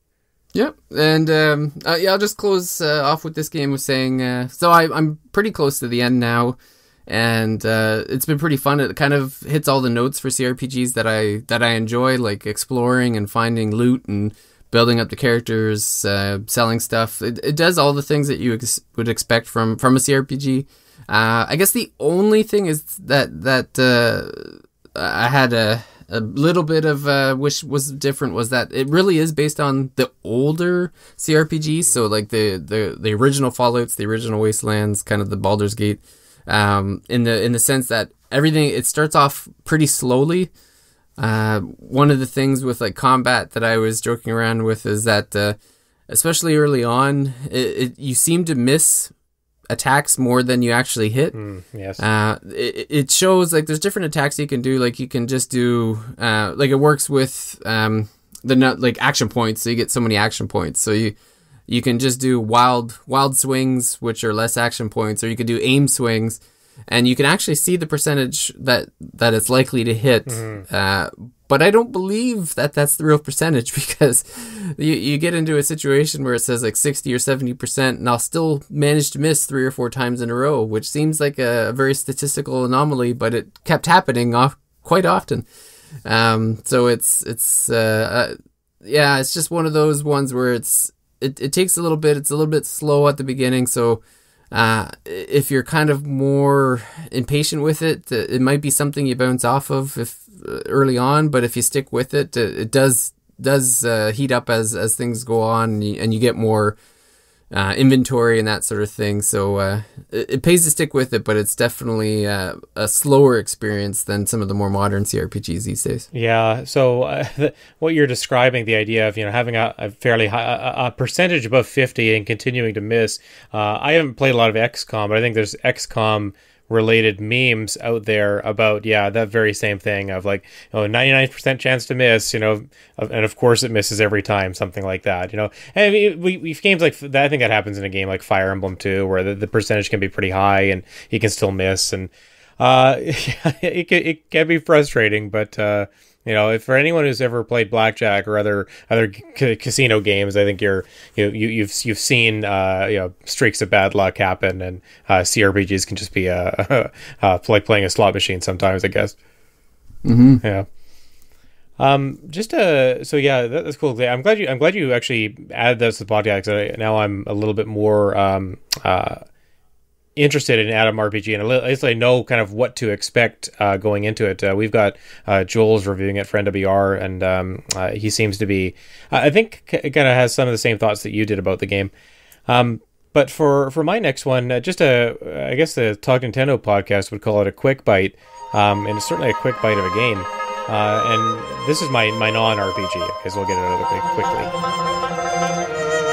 Yep, and um, uh, yeah, I'll just close uh, off with this game with saying, uh, so I, I'm pretty close to the end now, and uh, it's been pretty fun. It kind of hits all the notes for C R P Gs that I that I enjoy, like exploring and finding loot and building up the characters, uh, selling stuff. It, it does all the things that you ex- would expect from, from a C R P G. Uh, I guess the only thing is that that uh, I had a... A little bit of uh, wish was different was that it really is based on the older C R P Gs. So like the, the, the original Fallouts, the original Wastelands, kind of the Baldur's Gate, um, in the in the sense that everything, it starts off pretty slowly. Uh, one of the things with like combat that I was joking around with is that uh, especially early on, it, it, you seem to miss attacks more than you actually hit. Mm, yes. Uh, it, it shows like there's different attacks you can do. Like you can just do, uh, like it works with um, the not like action points. So you get so many action points. So you you can just do wild wild swings, which are less action points, or you can do aim swings, and you can actually see the percentage that that it's likely to hit. Mm-hmm. Uh, but I don't believe that that's the real percentage, because you, you get into a situation where it says like sixty or seventy percent, and I'll still manage to miss three or four times in a row, which seems like a, a very statistical anomaly, but it kept happening off quite often. Um, so it's, it's, uh, uh, yeah, it's just one of those ones where it's, it, it takes a little bit, it's a little bit slow at the beginning. So, uh, if you're kind of more impatient with it, it might be something you bounce off of if early on, but if you stick with it, it does does uh, heat up as as things go on, and you, and you get more uh, inventory and that sort of thing. So uh, it, it pays to stick with it, but it's definitely uh, a slower experience than some of the more modern C R P Gs these days. Yeah. So uh, th- what you're describing, the idea of you know having a, a fairly high a, a percentage above fifty and continuing to miss. Uh, I haven't played a lot of X COM, but I think there's X COM related memes out there about yeah that very same thing of like you know ninety-nine percent chance to miss, you know and of course it misses every time, something like that, you know and we, we, we games like that, I think that happens in a game like Fire Emblem two, where the, the percentage can be pretty high and you can still miss, and uh it, can, it can be frustrating, but uh You know, if for anyone who's ever played blackjack or other other c- casino games, I think you're you, you you've you've seen uh, you know streaks of bad luck happen, and uh, C R P Gs can just be uh, uh, like playing a slot machine sometimes, I guess. Mm-hmm. Yeah. Um, just uh, so yeah, that, that's cool. I'm glad you I'm glad you actually added this to the podcast. 'Cause I, now I'm a little bit more um uh. interested in Atom R P G, and at least I know kind of what to expect uh, going into it. Uh, we've got uh, Joel's reviewing it for N W R, and um, uh, he seems to be, uh, I think, c- kind of has some of the same thoughts that you did about the game. Um, but for, for my next one, uh, just a, I guess the Talk Nintendo podcast would call it a quick bite, um, and it's certainly a quick bite of a game. Uh, and this is my, my non-R P G, because we'll get it out of the way quickly.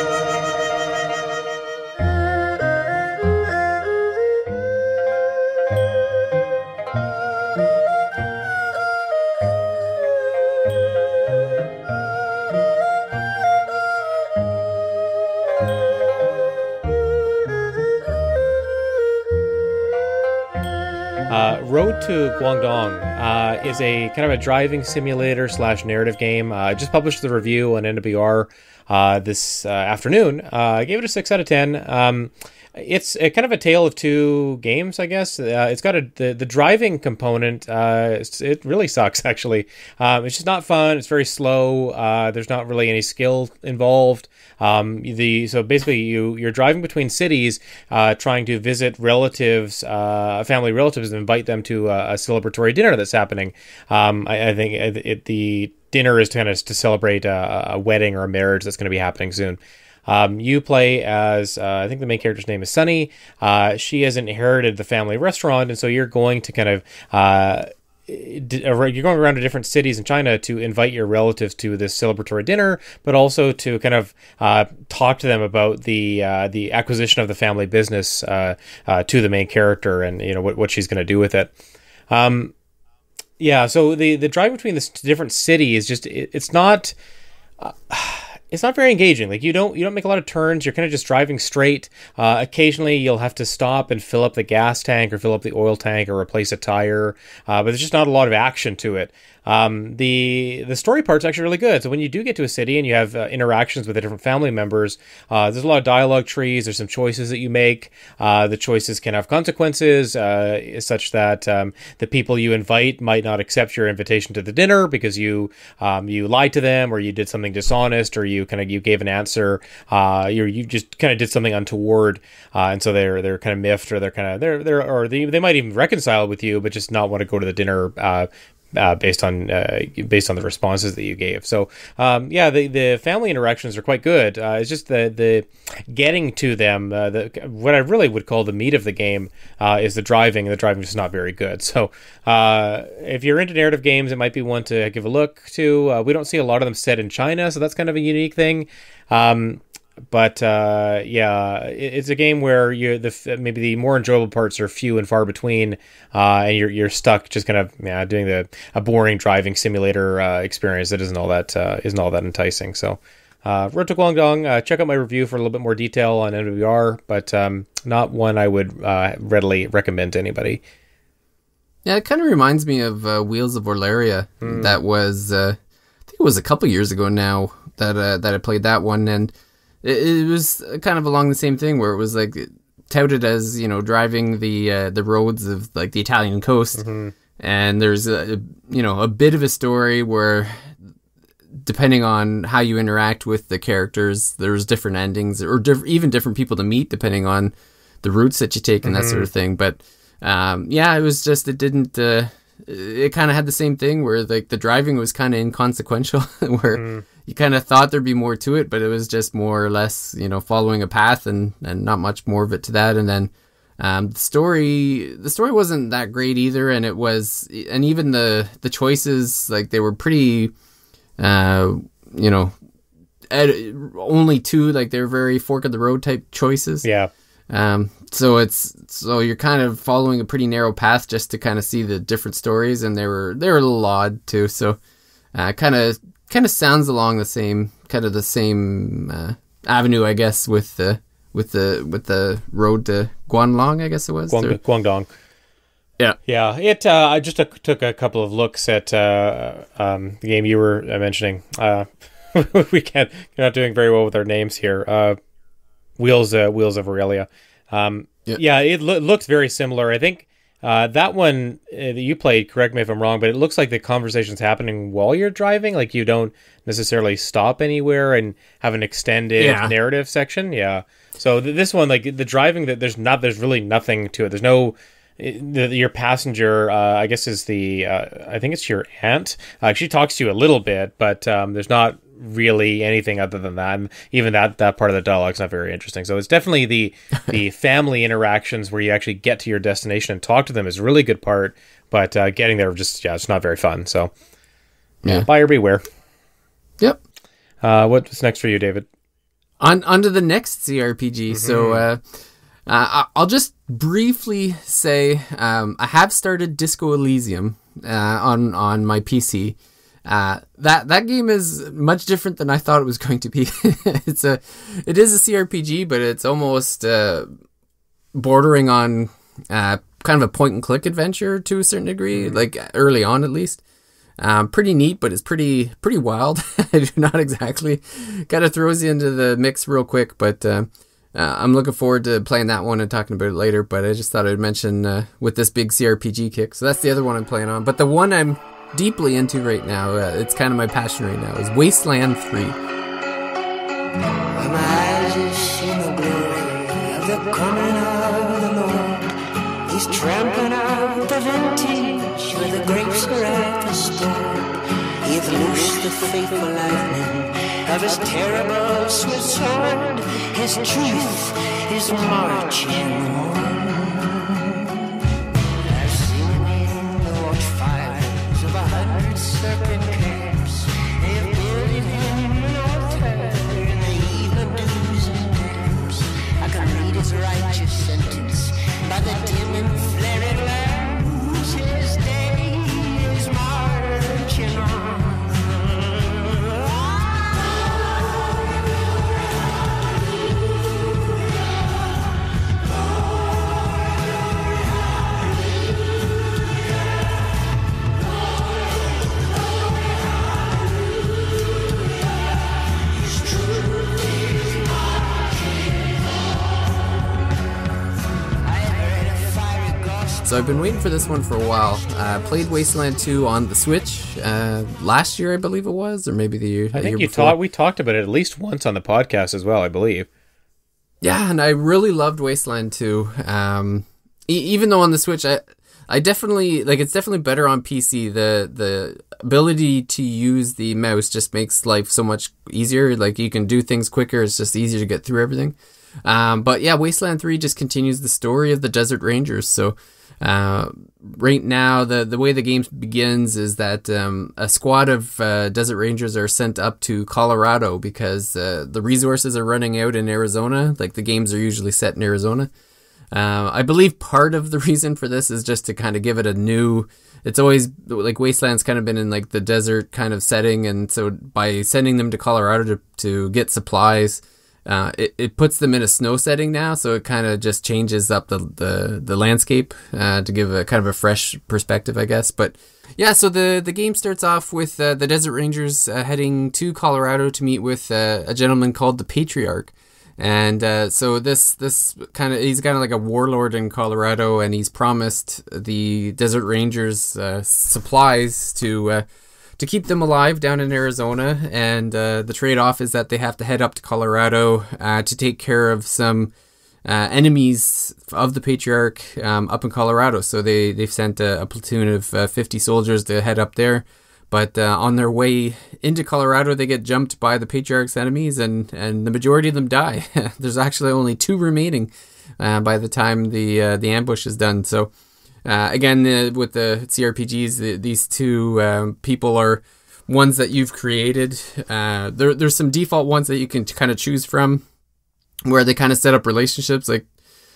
Uh, Road to Guangdong uh, is a kind of a driving simulator slash narrative game. Uh, I just published the review on N W R uh, this uh, afternoon. Uh, I gave it a six out of ten. Um, it's a kind of a tale of two games, I guess. Uh, it's got a the, the driving component. Uh, it's, it really sucks, actually. Um, it's just not fun. It's very slow. Uh, there's not really any skill involved. Um, the so basically you you're driving between cities, uh, trying to visit relatives, uh, family relatives, and invite them to a, a celebratory dinner that's happening. Um, I, I think it, it, the dinner is kind of to celebrate a, a wedding or a marriage that's going to be happening soon. Um, you play as, uh, I think the main character's name is Sunny. Uh, she has inherited the family restaurant, and so you're going to kind of, uh, you're going around to different cities in China to invite your relatives to this celebratory dinner, but also to kind of uh, talk to them about the uh, the acquisition of the family business uh, uh, to the main character, and you know what, what she's going to do with it. Um, yeah, so the the drive between the different cities just it, it's not. Uh, It's not very engaging. Like you don't you don't make a lot of turns. You're kind of just driving straight. Uh, occasionally, you'll have to stop and fill up the gas tank or fill up the oil tank or replace a tire. Uh, but there's just not a lot of action to it. Um, the the story part's actually really good. So when you do get to a city and you have uh, interactions with the different family members, uh, there's a lot of dialogue trees. There's some choices that you make. Uh, the choices can have consequences, uh, such that um, the people you invite might not accept your invitation to the dinner because you um, you lied to them, or you did something dishonest, or you kind of you gave an answer. Uh, you you just kind of did something untoward, uh, and so they're they're kind of miffed, or they're kind of they're they're or they they might even reconcile with you, but just not want to go to the dinner. Uh, Uh, based on uh, based on the responses that you gave. So um, yeah, the, the family interactions are quite good. Uh, it's just the the getting to them. Uh, the what I really would call the meat of the game uh, is the driving. The driving is just not very good. So uh, if you're into narrative games, it might be one to give a look to. Uh, we don't see a lot of them set in China, so that's kind of a unique thing. Um, But uh, yeah, it's a game where you the maybe the more enjoyable parts are few and far between, uh, and you're you're stuck just kind of yeah, doing the a boring driving simulator uh, experience that isn't all that uh, isn't all that enticing. So, uh, Road to Guangdong, uh, check out my review for a little bit more detail on N W R, but um, not one I would uh, readily recommend to anybody. Yeah, it kind of reminds me of uh, Wheels of Orleria. Mm. That was uh, I think it was a couple years ago now that uh, that I played that one, and it was kind of along the same thing where it was like touted as, you know, driving the uh, the roads of like the Italian coast. Mm-hmm. And there's a, you know, a bit of a story where depending on how you interact with the characters, there's different endings or diff- even different people to meet depending on the routes that you take and mm-hmm. that sort of thing. But um, yeah, it was just, it didn't, uh, it kind of had the same thing where like the driving was kind of inconsequential where mm. you kind of thought there'd be more to it, but it was just more or less, you know, following a path and, and not much more of it to that. And then um, the story, the story wasn't that great either. And it was, and even the, the choices, like they were pretty, uh, you know, ed- only two, like they're very fork of the road type choices. Yeah. Um, so it's, so you're kind of following a pretty narrow path just to kind of see the different stories, and they were, they were a little odd too. So, uh, kind of, kind of sounds along the same, kind of the same, uh, avenue, I guess, with the, with the, with the road to Guangdong, I guess it was. Guang, Guangdong. Yeah. Yeah, it. Uh, I just took, took a couple of looks at uh, um, the game you were uh, mentioning. Uh, we can't. You're not doing very well with our names here. Uh, Wheels, uh, Wheels of Aurelia. Um, yeah. yeah, it lo- looks very similar. I think uh, that one uh, that you played. Correct me if I'm wrong, but it looks like the conversation's happening while you're driving. Like you don't necessarily stop anywhere and have an extended Yeah. narrative section. Yeah. So th- this one, like the driving, that there's not. There's really nothing to it. There's no. The, your passenger, uh, I guess, is the, uh, I think it's your aunt. Uh, she talks to you a little bit, but um, there's not really anything other than that. And even that that part of the dialogue's not very interesting. So it's definitely the the family interactions where you actually get to your destination and talk to them is a really good part. But uh, getting there, just, yeah, it's not very fun. So, yeah, Yeah. buyer beware. Yep. Uh, what's next for you, David? On, on to the next C R P G. Mm-hmm. So, uh, Uh, I'll just briefly say um, I have started Disco Elysium uh, on on my P C. Uh, that that game is much different than I thought it was going to be. it's a it is a C R P G, but it's almost uh, bordering on uh, kind of a point and click adventure to a certain degree, mm-hmm. like early on at least. Um, pretty neat, but it's pretty pretty wild. Not exactly. Kind of throws you into the mix real quick, but. Uh, Uh, I'm looking forward to playing that one and talking about it later, but I just thought I'd mention uh, with this big C R P G kick. So that's the other one I'm playing on. But the one I'm deeply into right now, uh, it's kind of my passion right now, is Wasteland three. My eyes have seen the glory of the coming of the Lord. He's tramping out the vintage where the grapes are at the store. He'th loosed the faithful lightning of his terrible swift sword. His truth is marching on. I've seen him in the watchfires of a hundred serpent camps. They've building him an altar in the evening dews and damps. I can read his righteous sentence by the dim and flaring lamps. His day is marching on. So I've been waiting for this one for a while. I uh, played Wasteland two on the Switch uh, last year, I believe it was, or maybe the year. I think year you before. talked. We talked about it at least once on the podcast as well, I believe. Yeah, and I really loved Wasteland two. Um, e- even though on the Switch, I, I definitely like it's definitely better on P C. The the ability to use the mouse just makes life so much easier. Like you can do things quicker. It's just easier to get through everything. Um, but yeah, Wasteland three just continues the story of the Desert Rangers. So. Uh, right now, the, the way the game begins is that um, a squad of uh, Desert Rangers are sent up to Colorado because uh, the resources are running out in Arizona. Like the games are usually set in Arizona. Uh, I believe part of the reason for this is just to kind of give it a new. It's always like Wasteland's kind of been in like the desert kind of setting, and so by sending them to Colorado to to get supplies. Uh, it, it puts them in a snow setting now, so it kind of just changes up the the, the landscape uh, to give a kind of a fresh perspective, I guess. But yeah, so the, the game starts off with uh, the Desert Rangers uh, heading to Colorado to meet with uh, a gentleman called the Patriarch. And uh, so this this kind of he's kind of like a warlord in Colorado, and he's promised the Desert Rangers uh, supplies to. Uh, to keep them alive down in Arizona, and uh, the trade-off is that they have to head up to Colorado uh, to take care of some uh, enemies of the Patriarch um, up in Colorado. So they, they've sent a, a platoon of uh, fifty soldiers to head up there, but uh, on their way into Colorado, they get jumped by the Patriarch's enemies, and, and the majority of them die. There's actually only two remaining uh, by the time the, uh, the ambush is done, so... Uh, again, uh, with the C R P Gs, the, these two um, people are ones that you've created. Uh, there, there's some default ones that you can kind of choose from, where they kind of set up relationships. Like,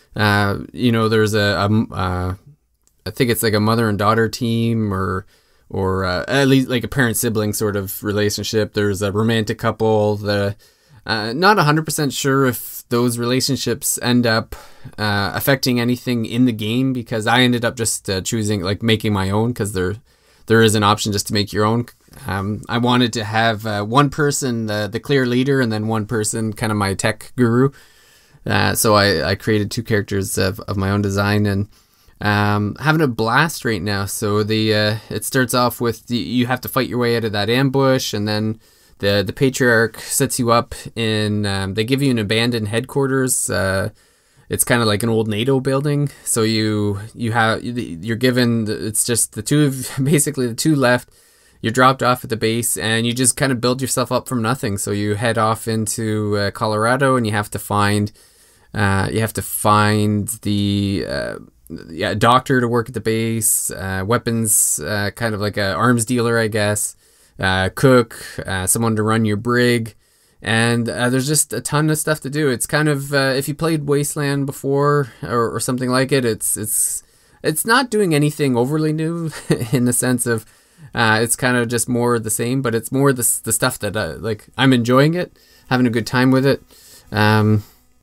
uh, you know, there's a, a uh, I think it's like a mother and daughter team, or or uh, at least like a parent sibling sort of relationship. There's a romantic couple. The uh, not one hundred percent sure if those relationships end up uh, affecting anything in the game, because I ended up just uh, choosing, like, making my own, because there there is an option just to make your own. Um, I wanted to have uh, one person, the, the clear leader, and then one person kind of my tech guru. Uh, so I, I created two characters of, of my own design, and um, having a blast right now. So the uh, it starts off with the, you have to fight your way out of that ambush, and then the the patriarch sets you up in. Um, they give you an abandoned headquarters. Uh, it's kind of like an old NATO building. So you you have you're given. It's just the two of basically the two left. You're dropped off at the base, and you just kind of build yourself up from nothing. So you head off into uh, Colorado, and you have to find. Uh, you have to find the uh, yeah doctor to work at the base, uh, weapons, uh, kind of like a arms dealer, I guess, uh, cook, uh, someone to run your brig, and uh, there's just a ton of stuff to do. It's kind of uh, if you played Wasteland before or, or something like it, it's it's it's not doing anything overly new in the sense of uh, it's kind of just more of the same, but it's more the the stuff that uh, like I'm enjoying it, having a good time with it. Um,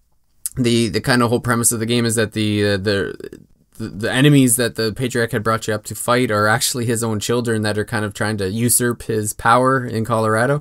The the kind of whole premise of the game is that the, uh, the the the enemies that the patriarch had brought you up to fight are actually his own children that are kind of trying to usurp his power in Colorado.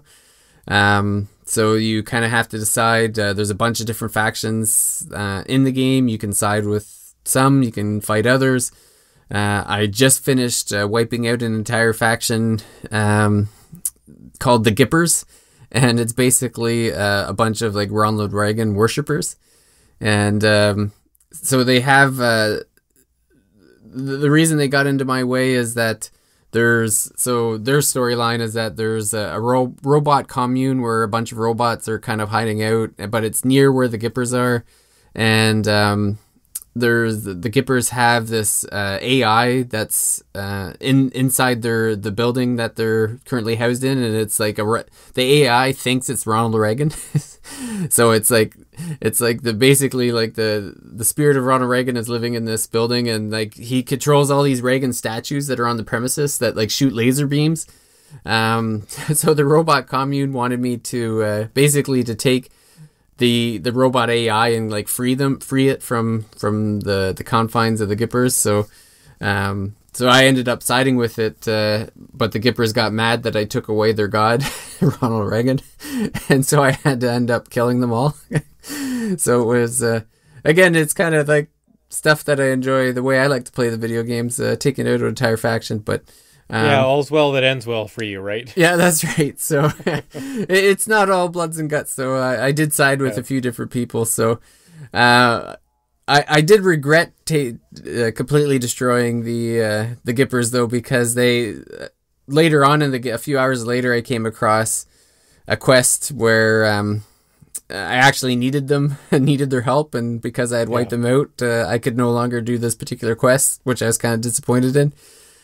Um, so you kind of have to decide. Uh, there's a bunch of different factions uh, in the game. You can side with some. You can fight others. Uh, I just finished uh, wiping out an entire faction um, called the Gippers, and it's basically uh, a bunch of like Ronald Reagan worshippers. And um, so they have uh, the, the reason they got into my way is that there's so their storyline is that there's a, a ro- robot commune where a bunch of robots are kind of hiding out, but it's near where the Gippers are, and um, there's the Gippers have this uh, A I that's uh, in inside their the building that they're currently housed in, and it's like a the A I thinks it's Ronald Reagan, so it's like it's like the basically like the the spirit of Ronald Reagan is living in this building, and like he controls all these Reagan statues that are on the premises that like shoot laser beams. Um, so the robot commune wanted me to uh, basically to take the the robot A I and like free them free it from from the the confines of the Gippers. So um so I ended up siding with it, uh, but the Gippers got mad that I took away their god, Ronald Reagan, and so I had to end up killing them all. So it was uh again, it's kind of like stuff that I enjoy, the way I like to play the video games, uh, taking out an entire faction. But Um, yeah, all's well that ends well for you, right? Yeah, that's right. So it's not all bloods and guts. So I, I did side with yeah. a few different people. So uh, I I did regret ta- uh, completely destroying the uh, the Gippers though, because they uh, later on in the a few hours later I came across a quest where um, I actually needed them, needed their help, and because I had wiped yeah. them out, uh, I could no longer do this particular quest, which I was kind of disappointed in.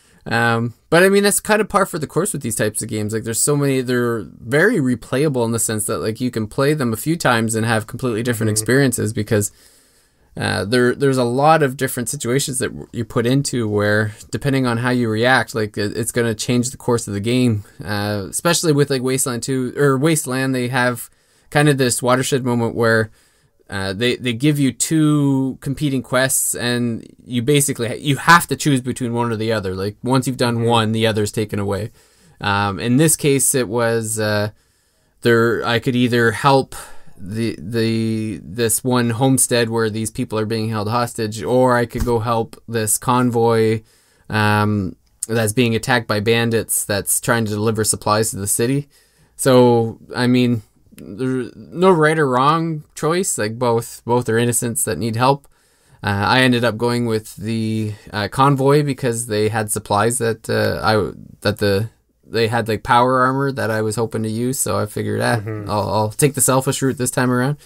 Um, but I mean, that's kind of par for the course with these types of games. Like, there's so many, they're very replayable in the sense that like you can play them a few times and have completely different mm-hmm. experiences, because uh, there there's a lot of different situations that you put into where, depending on how you react, like it's going to change the course of the game. Uh, especially with like Wasteland two or Wasteland, they have kind of this watershed moment where Uh, they, they give you two competing quests, and you basically ha- you have to choose between one or the other. Like, once you've done one, the other's taken away. Um, in this case, it was uh, there. I could either help the the this one homestead where these people are being held hostage, or I could go help this convoy um, that's being attacked by bandits that's trying to deliver supplies to the city. So, I mean, there's no right or wrong choice. Like, both both are innocents that need help. Uh, I ended up going with the uh, convoy because they had supplies that uh, I that the they had like power armor that I was hoping to use. So I figured, ah, mm-hmm. I'll, I'll take the selfish route this time around.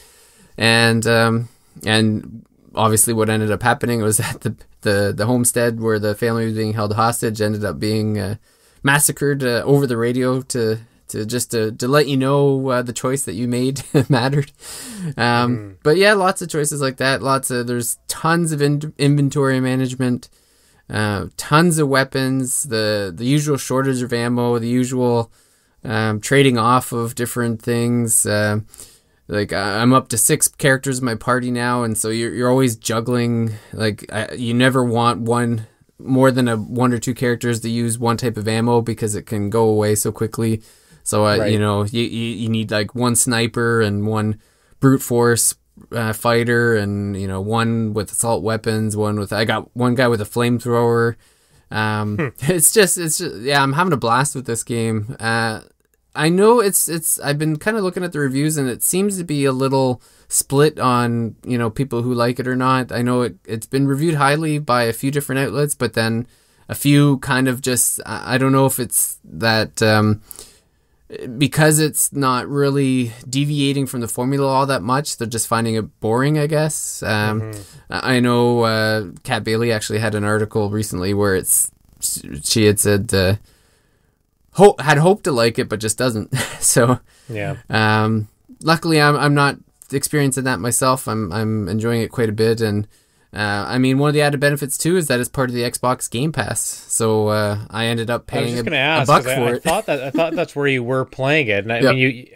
And um, and obviously, what ended up happening was that the the the homestead where the family was being held hostage ended up being uh, massacred uh, over the radio to. To just to, to let you know uh, the choice that you made mattered. Um, mm. But yeah, lots of choices like that. Lots of, there's tons of in- inventory management, uh, tons of weapons, the, the usual shortage of ammo, the usual um, trading off of different things. Uh, like I- I'm up to six characters in my party now, and so you're you're always juggling. Like I, you never want one more than a one or two characters to use one type of ammo because it can go away so quickly. So uh, Right. you know you, you you need like one sniper and one brute force uh, fighter, and you know one with assault weapons, one with I got one guy with a flamethrower. Um, Hmm. it's just it's just, yeah, I'm having a blast with this game. Uh, I know it's it's I've been kind of looking at the reviews, and it seems to be a little split on, you know, people who like it or not. I know it it's been reviewed highly by a few different outlets, but then a few kind of just I I don't know if it's that um, because it's not really deviating from the formula all that much. They're just finding it boring, I guess. Um, Mhm. I know uh, Kat Bailey actually had an article recently where it's she had said. Uh, Hope, had hoped to like it, but just doesn't. So, Yeah. um, luckily, I'm I'm not experiencing that myself. I'm I'm enjoying it quite a bit, and uh, I mean, one of the added benefits too is that it's part of the Xbox Game Pass. So uh, I ended up I was paying just a, going to a ask, buck 'cause I, for I it. thought that I thought that's where you were playing it, and I Yep. mean you.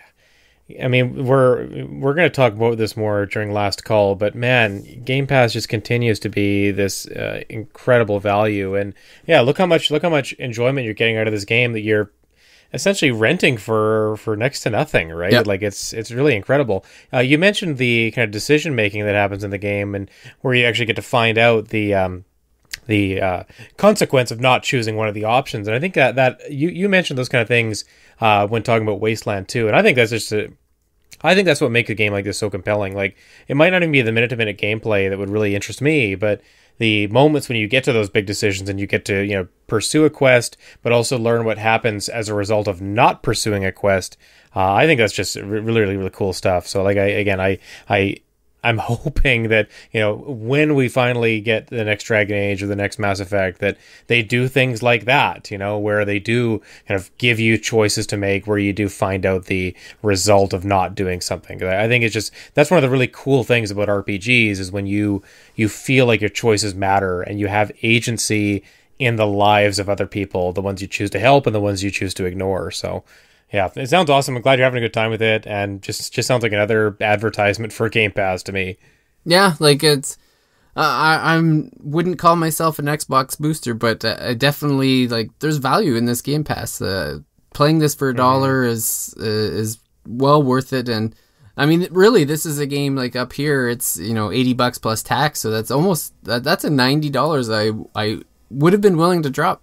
I mean, we're we're going to talk about this more during last call, but man, Game Pass just continues to be this uh, incredible value, and yeah, look how much look how much enjoyment you're getting out of this game that you're essentially renting for for next to nothing, right? Yep. Like it's it's really incredible. Uh, you mentioned the kind of decision making that happens in the game, and where you actually get to find out the um, the uh, consequence of not choosing one of the options. And I think that that you you mentioned those kind of things uh, when talking about Wasteland two, and I think that's just a I think that's what makes a game like this so compelling. Like, it might not even be the minute-to-minute gameplay that would really interest me, but the moments when you get to those big decisions and you get to, you know, pursue a quest, but also learn what happens as a result of not pursuing a quest. Uh, I think that's just really, really, really cool stuff. So, like, I again, I, I, I'm hoping that, you know, when we finally get the next Dragon Age or the next Mass Effect, that they do things like that, you know, where they do kind of give you choices to make, where you do find out the result of not doing something. I think it's just, that's one of the really cool things about R P Gs is when you, you feel like your choices matter and you have agency in the lives of other people, the ones you choose to help and the ones you choose to ignore. So, yeah, it sounds awesome. I'm glad you're having a good time with it, and just just sounds like another advertisement for Game Pass to me. Yeah, like it's. Uh, I I'm wouldn't call myself an Xbox booster, but uh, I definitely like. There's value in this Game Pass. Uh, playing this for a dollar mm-hmm. is uh, is well worth it, and I mean, really, this is a game like up here. It's you know eighty bucks plus tax, so that's almost that, that's a ninety dollars. I I would have been willing to drop,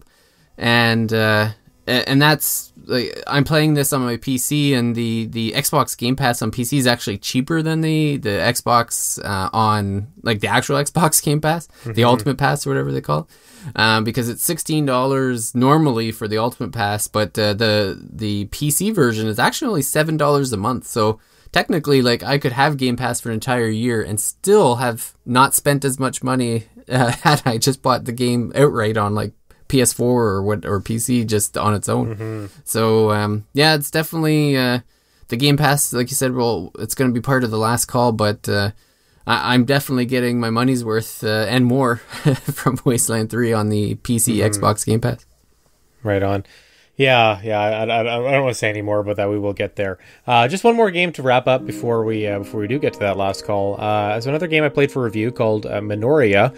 and uh, and that's. Like, I'm playing this on my P C, and the, the Xbox Game Pass on P C is actually cheaper than the the Xbox uh, on like the actual Xbox Game Pass, mm-hmm. the Ultimate Pass or whatever they call it, um, because it's sixteen dollars normally for the Ultimate Pass, but uh, the the P C version is actually only seven dollars a month. So technically, like I could have Game Pass for an entire year and still have not spent as much money uh, had I just bought the game outright on like P S four or what or P C just on its own. Mm-hmm. So um, yeah, it's definitely uh, the Game Pass. Like you said, well, it's going to be part of the last call, but uh, I- I'm definitely getting my money's worth uh, and more from Wasteland three on the P C mm-hmm. Xbox Game Pass. Right on. Yeah, yeah. I, I, I don't want to say any more about that. We will get there. Uh, just one more game to wrap up before we uh, before we do get to that last call. Uh, so another game I played for review called uh, Minoria.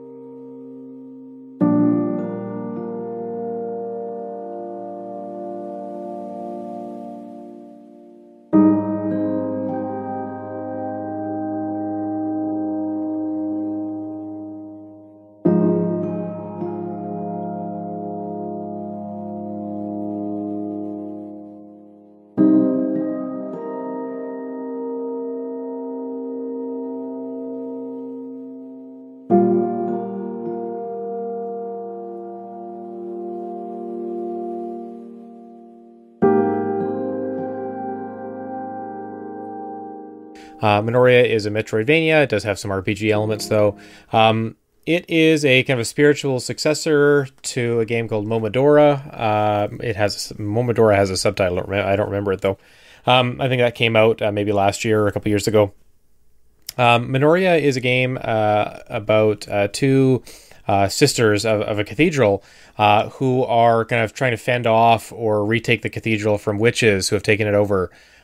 Uh, Minoria is a Metroidvania. It does have some R P G elements, though. Um, it is a kind of a spiritual successor to a game called Momodora. Uh, it has Momodora has a subtitle. I don't remember it though. Um, I think that came out uh, maybe last year or a couple years ago. Um, Minoria is a game uh, about uh, two uh, sisters of, of a cathedral uh, who are kind of trying to fend off or retake the cathedral from witches who have taken it over.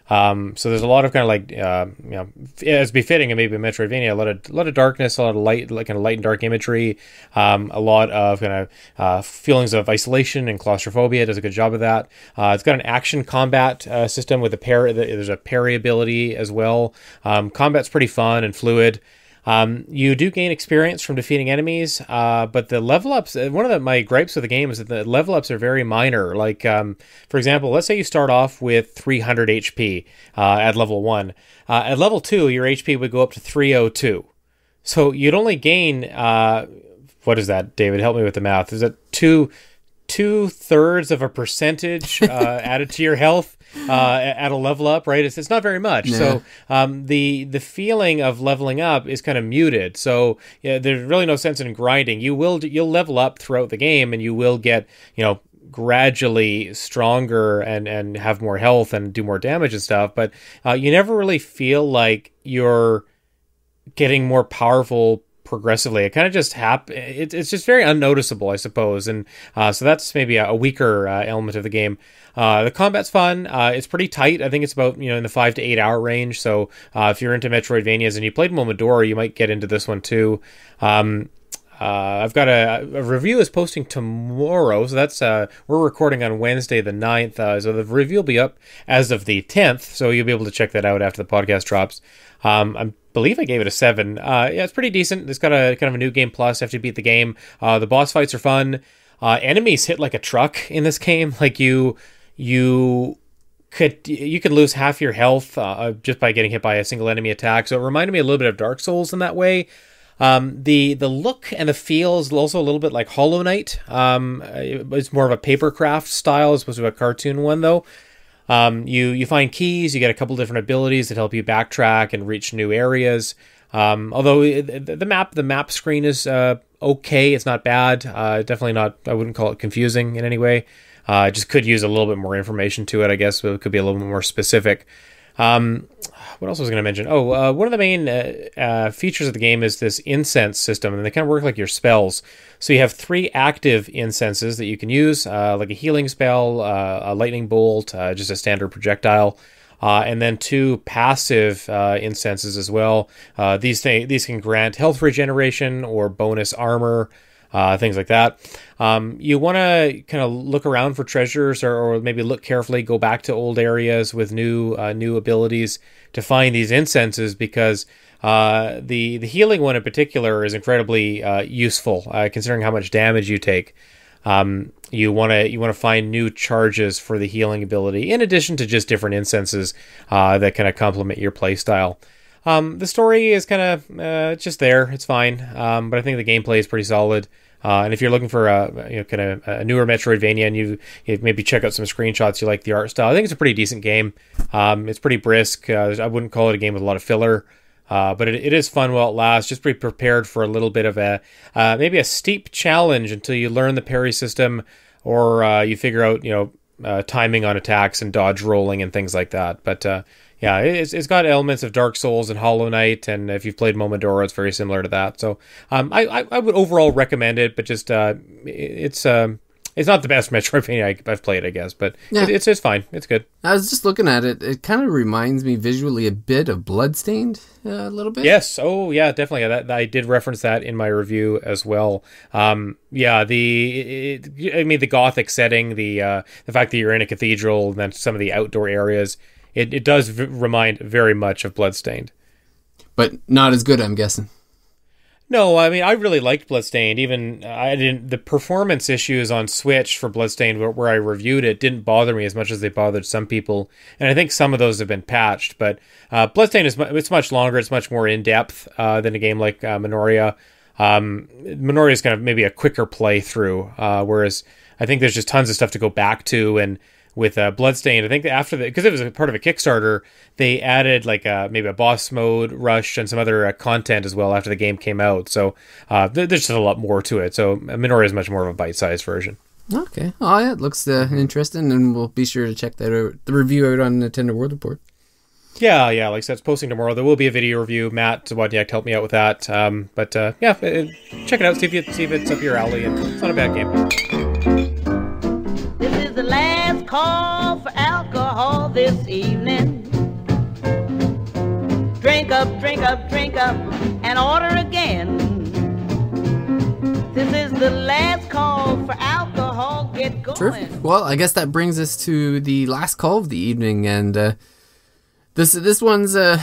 Um, so there's a lot of kind of like, uh, you know, as befitting and maybe a Metroidvania, a lot of a lot of darkness, a lot of light, like kind of light and dark imagery, um, a lot of kind of uh, feelings of isolation and claustrophobia. It does a good job of that. Uh, it's got an action combat uh, system with a parry. There's a parry ability as well. Um, combat's pretty fun and fluid. Um, you do gain experience from defeating enemies, uh, but the level ups, one of the, my gripes with the game is that the level ups are very minor. Like, um, for example, let's say you start off with three hundred H P uh, at level one. Uh, at level two, your H P would go up to three oh two. So you'd only gain, uh, what is that, David? Help me with the math. Is that two, two thirds of a percentage uh, added to your health? Uh, at a level up, right? It's, it's not very much. Yeah. So um, the the feeling of leveling up is kind of muted. So yeah, there's really no sense in grinding. You will you'll level up throughout the game, and you will get, you know, gradually stronger and and have more health and do more damage and stuff. But uh, you never really feel like you're getting more powerful progressively. It kind of just happen. It, it's just very unnoticeable, I suppose. And uh, so that's maybe a, a weaker uh, element of the game. Uh, the combat's fun. Uh, it's pretty tight. I think it's about, you know, in the five to eight hour range. So uh, if you're into Metroidvanias and you played Momodora, you might get into this one too. Um, uh, I've got a, a review is posting tomorrow. So that's, uh, we're recording on Wednesday the ninth. Uh, so the review will be up as of the tenth. So you'll be able to check that out after the podcast drops. Um, I believe I gave it a seven. Uh, yeah, it's pretty decent. It's got a kind of a new game plus after you beat the game. Uh, the boss fights are fun. Uh, enemies hit like a truck in this game. Like you, you could you could lose half your health uh, just by getting hit by a single enemy attack. So it reminded me a little bit of Dark Souls in that way. Um, the the look and the feel is also a little bit like Hollow Knight. Um, it's more of a papercraft style as opposed to a cartoon one, though. Um, you you find keys. You get a couple different abilities that help you backtrack and reach new areas. Um, although the, the map the map screen is uh, okay, it's not bad. Uh, definitely not. I wouldn't call it confusing in any way. Uh, just could use a little bit more information to it, I guess. It could be a little bit more specific. Um, what else was I going to mention? Oh, uh, one of the main uh, uh, features of the game is this incense system, and they kind of work like your spells. So you have three active incenses that you can use, uh, like a healing spell, uh, a lightning bolt, uh, just a standard projectile, uh, and then two passive uh, incenses as well. Uh, these th- these can grant health regeneration or bonus armor. Uh, things like that. Um, you want to kind of look around for treasures, or, or maybe look carefully, go back to old areas with new uh, new abilities to find these incenses, because uh, the the healing one in particular is incredibly uh, useful, uh, considering how much damage you take. Um, you want to you want to find new charges for the healing ability, in addition to just different incenses uh, that kind of complement your playstyle. Um, the story is kind of uh, just there. It's fine, um, but I think the gameplay is pretty solid. Uh, and if you're looking for a you know kind of a newer Metroidvania, and you, you maybe check out some screenshots, you like the art style, I think it's a pretty decent game. Um, it's pretty brisk. Uh, I wouldn't call it a game with a lot of filler, uh, but it, it is fun while it lasts. Just be prepared for a little bit of a uh, maybe a steep challenge until you learn the parry system, or uh, you figure out you know uh, timing on attacks and dodge rolling and things like that. But uh, yeah, it's it's got elements of Dark Souls and Hollow Knight, and if you've played Momodora, it's very similar to that. So um, I, I I would overall recommend it, but just uh, it's um it's not the best Metroidvania I've played, I guess, but yeah. it, it's it's fine. It's good. I was just looking at it. It kind of reminds me visually a bit of Bloodstained, uh, a little bit. Yes. Oh, yeah, definitely. That, I did reference that in my review as well. Um, yeah, the it, I mean the Gothic setting, the uh, the fact that you're in a cathedral, and then some of the outdoor areas. It it does v- remind very much of Bloodstained. But not as good, I'm guessing. No, I mean, I really liked Bloodstained. Even, I didn't, the performance issues on Switch for Bloodstained, where, where I reviewed it, didn't bother me as much as they bothered some people. And I think some of those have been patched. But uh, Bloodstained, is it's much longer, it's much more in-depth uh, than a game like uh, Minoria. Um, Minoria is kind of maybe a quicker playthrough, uh, whereas I think there's just tons of stuff to go back to. And with uh, Bloodstained, I think after the, because it was a part of a Kickstarter, they added like a, maybe a boss mode rush and some other uh, content as well after the game came out. So uh, there's just a lot more to it. So Minoria is much more of a bite-sized version. Okay. Oh, yeah, it looks uh, interesting, and we'll be sure to check that out, the review out on Nintendo World Report. Yeah, yeah, like I said, it's posting tomorrow. There will be a video review. Matt Zawodniak helped me out with that. Um, but uh, yeah, it, check it out, see if, you, see if it's up your alley, and it's not a bad game. This is the last call for alcohol this evening. up, drink up, drink up, and order again. This is the last call for alcohol. Get going. Terrific. Well, I guess that brings us to the last call of the evening, and uh, this this one's uh,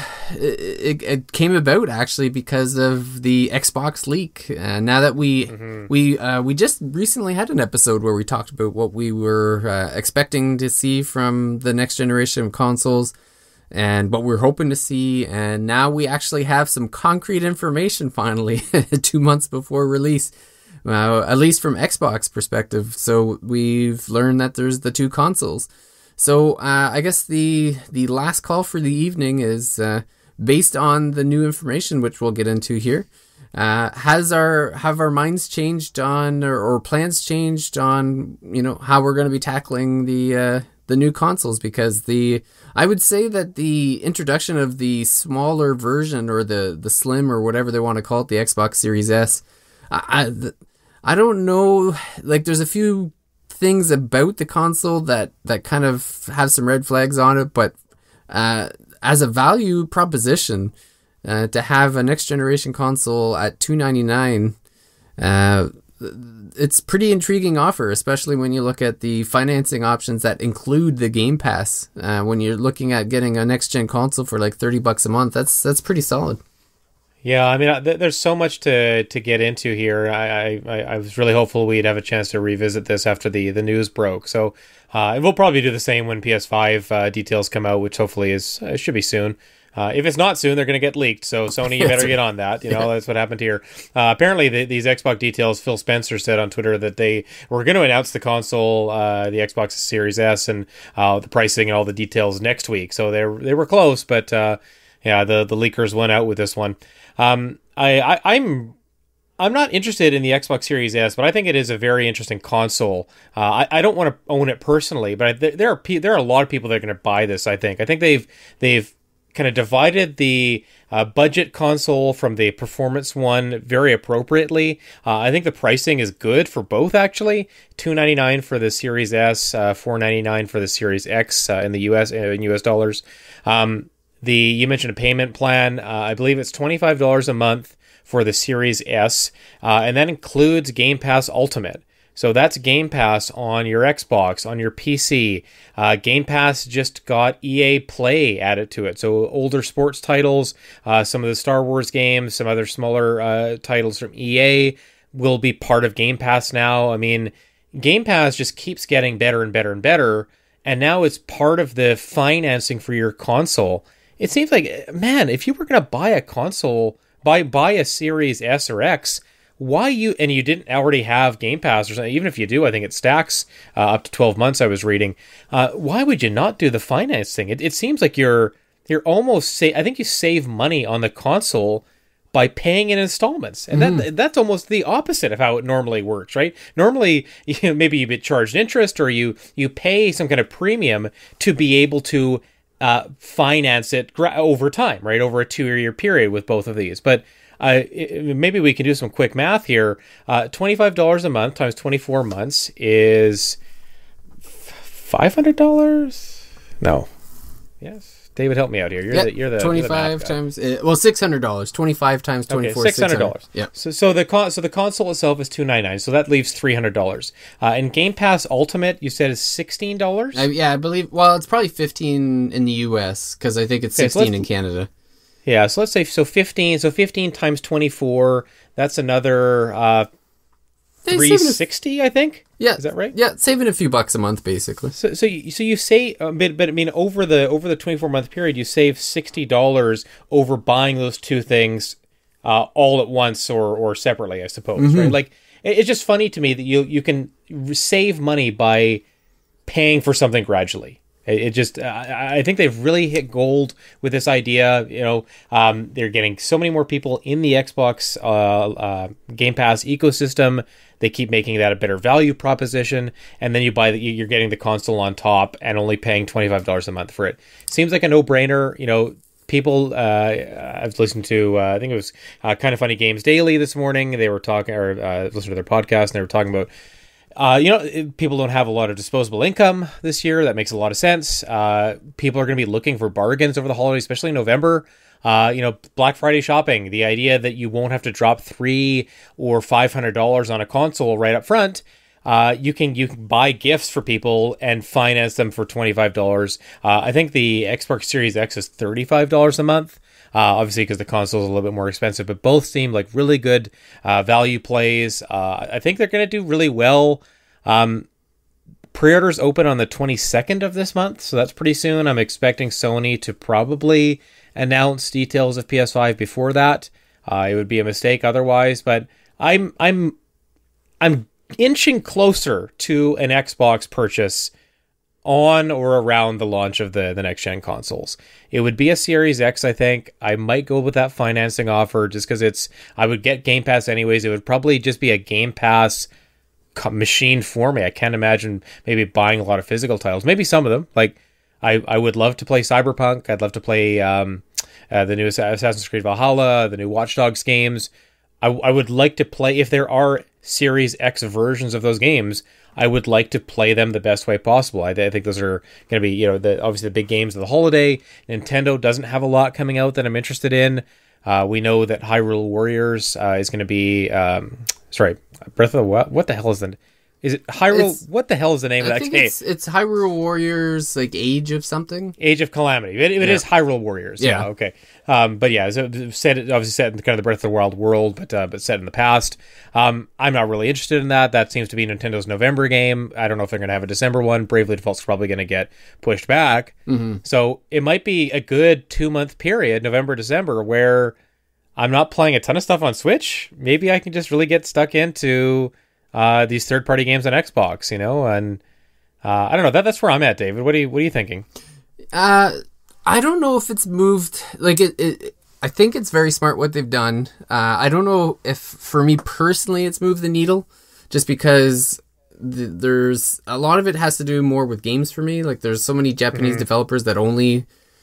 it, it came about actually because of the Xbox leak. Uh, now that we mm-hmm. we uh, we just recently had an episode where we talked about what we were uh, expecting to see from the next generation of consoles and what we're hoping to see, and now we actually have some concrete information finally, two months before release. Uh, at least from Xbox perspective. So we've learned that there's the two consoles. So uh, I guess the the last call for the evening is uh, based on the new information, which we'll get into here. Uh, has our have our minds changed on, or, or plans changed on, you know, how we're going to be tackling the uh, the new consoles? Because the I would say that the introduction of the smaller version, or the the slim, or whatever they want to call it, the Xbox Series S. I, I, I don't know, like there's a few things about the console that, that kind of have some red flags on it, but uh, as a value proposition, uh, to have a next generation console at two ninety-nine, uh, it's pretty intriguing offer, especially when you look at the financing options that include the Game Pass. Uh, when you're looking at getting a next gen console for like thirty bucks a month, that's that's pretty solid. Yeah, I mean, th- there's so much to, to get into here. I, I I was really hopeful we'd have a chance to revisit this after the, the news broke. So uh, and we'll probably do the same when P S five uh, details come out, which hopefully is uh, should be soon. Uh, if it's not soon, they're going to get leaked. So Sony, you better get on that. You know, that's what happened here. Uh, apparently, the, these Xbox details, Phil Spencer said on Twitter that they were going to announce the console, uh, the Xbox Series S, and uh, the pricing and all the details next week. So they they were close, but uh, yeah, the the leakers went out with this one. Um, I, I, I'm I'm not interested in the Xbox Series S, but I think it is a very interesting console. Uh, I, I don't want to own it personally, but I, there, there are pe- there are a lot of people that are going to buy this. I think I think they've they've kind of divided the uh, budget console from the performance one very appropriately. Uh, I think the pricing is good for both, actually. two ninety-nine for the Series S, uh, four ninety-nine for the Series X uh, in the U S uh, in U S dollars. Um, The you mentioned a payment plan. Uh, I believe it's twenty-five dollars a month for the Series S, uh, and that includes Game Pass Ultimate. So that's Game Pass on your Xbox, on your P C. Uh, Game Pass just got E A Play added to it. So older sports titles, uh, some of the Star Wars games, some other smaller uh, titles from E A will be part of Game Pass now. I mean, Game Pass just keeps getting better and better and better, and now it's part of the financing for your console. It seems like, man, if you were going to buy a console, buy buy a Series S or X, why you, and you didn't already have Game Pass or something, even if you do, I think it stacks uh, up to twelve months, I was reading, uh, why would you not do the financing? It, it seems like you're you're almost, sa- I think you save money on the console by paying in installments. And mm. that that's almost the opposite of how it normally works, right? Normally, you know, maybe you get charged interest, or you, you pay some kind of premium to be able to Uh, finance it gra- over time, right? Over a two-year period with both of these. But uh, it, maybe we can do some quick math here. Uh, twenty-five dollars a month times twenty-four months is five hundred dollars? No. Yes. David, help me out here. You're yep. the you're the twenty-five times uh, well six hundred dollars. twenty-five times twenty-four. Okay, six hundred dollars. Yeah. So so the con- so the console itself is two ninety-nine. So that leaves three hundred dollars. Uh, and Game Pass Ultimate, you said, is sixteen dollars. Uh, yeah, I believe. Well, it's probably fifteen in the U S because I think it's okay, sixteen so in Canada. Yeah. So let's say so fifteen. So fifteen times twenty-four. That's another uh, three sixty. I think. Yeah, is that right? Yeah, saving a few bucks a month, basically. So, so you, so you say, uh, but, but I mean, over the over the twenty-four month period, you save sixty dollars over buying those two things, uh, all at once or or separately, I suppose, mm-hmm. right? Like, it, it's just funny to me that you you can save money by paying for something gradually. It, it just, uh, I think they've really hit gold with this idea. You know, um, they're getting so many more people in the Xbox uh, uh, Game Pass ecosystem. They keep making that a better value proposition, and then you buy the, you're getting the console on top and only paying twenty-five dollars a month for it. Seems like a no-brainer. You know, people. Uh, I've listened to. Uh, I think it was uh, Kind of Funny Games Daily this morning. They were talking, or uh, listened to their podcast, and they were talking about. Uh, you know, people don't have a lot of disposable income this year. That makes a lot of sense. Uh, people are going to be looking for bargains over the holidays, especially in November. Uh, you know, Black Friday shopping, the idea that you won't have to drop three or five hundred dollars on a console right up front. Uh, you can you can buy gifts for people and finance them for twenty-five dollars. Uh, I think the Xbox Series X is thirty-five dollars a month. Uh, obviously, because the console is a little bit more expensive, but both seem like really good uh, value plays. Uh, I think they're going to do really well. Um, pre-orders open on the twenty-second of this month, so that's pretty soon. I'm expecting Sony to probably announce details of P S five before that. Uh, it would be a mistake otherwise, but I'm I'm I'm inching closer to an Xbox purchase on or around the launch of the, the next-gen consoles. It would be a Series X, I think. I might go with that financing offer just because it's... I would get Game Pass anyways. It would probably just be a Game Pass co- machine for me. I can't imagine maybe buying a lot of physical titles. Maybe some of them. Like, I, I would love to play Cyberpunk. I'd love to play um, uh, the new Assassin's Creed Valhalla, the new Watch Dogs games. I, I would like to play... If there are Series X versions of those games, I would like to play them the best way possible. I, I think those are going to be, you know, the obviously the big games of the holiday. Nintendo doesn't have a lot coming out that I'm interested in. Uh, we know that Hyrule Warriors uh, is going to be, um, sorry, Breath of the Wild. What the hell is the, is it Hyrule? It's, what the hell is the name I of that think game? It's, it's Hyrule Warriors, like Age of something. Age of Calamity. It, it yeah. is Hyrule Warriors. Yeah. yeah okay. Um, but yeah, so set obviously set in kind of the Breath of the Wild world, but uh, but set in the past. Um, I'm not really interested in that. That seems to be Nintendo's November game. I don't know if they're going to have a December one. Bravely Default's probably going to get pushed back. Mm-hmm. So it might be a good two month period, November, December, where I'm not playing a ton of stuff on Switch. Maybe I can just really get stuck into uh, these third party games on Xbox, you know, and uh, I don't know. That that's where I'm at, David. What are you What are you thinking? Uh. I don't know if it's moved, like, it, it. I think it's very smart what they've done. Uh, I don't know if, for me personally, it's moved the needle, just because th- there's, a lot of it has to do more with games for me. Like, there's so many Japanese mm-hmm. developers that only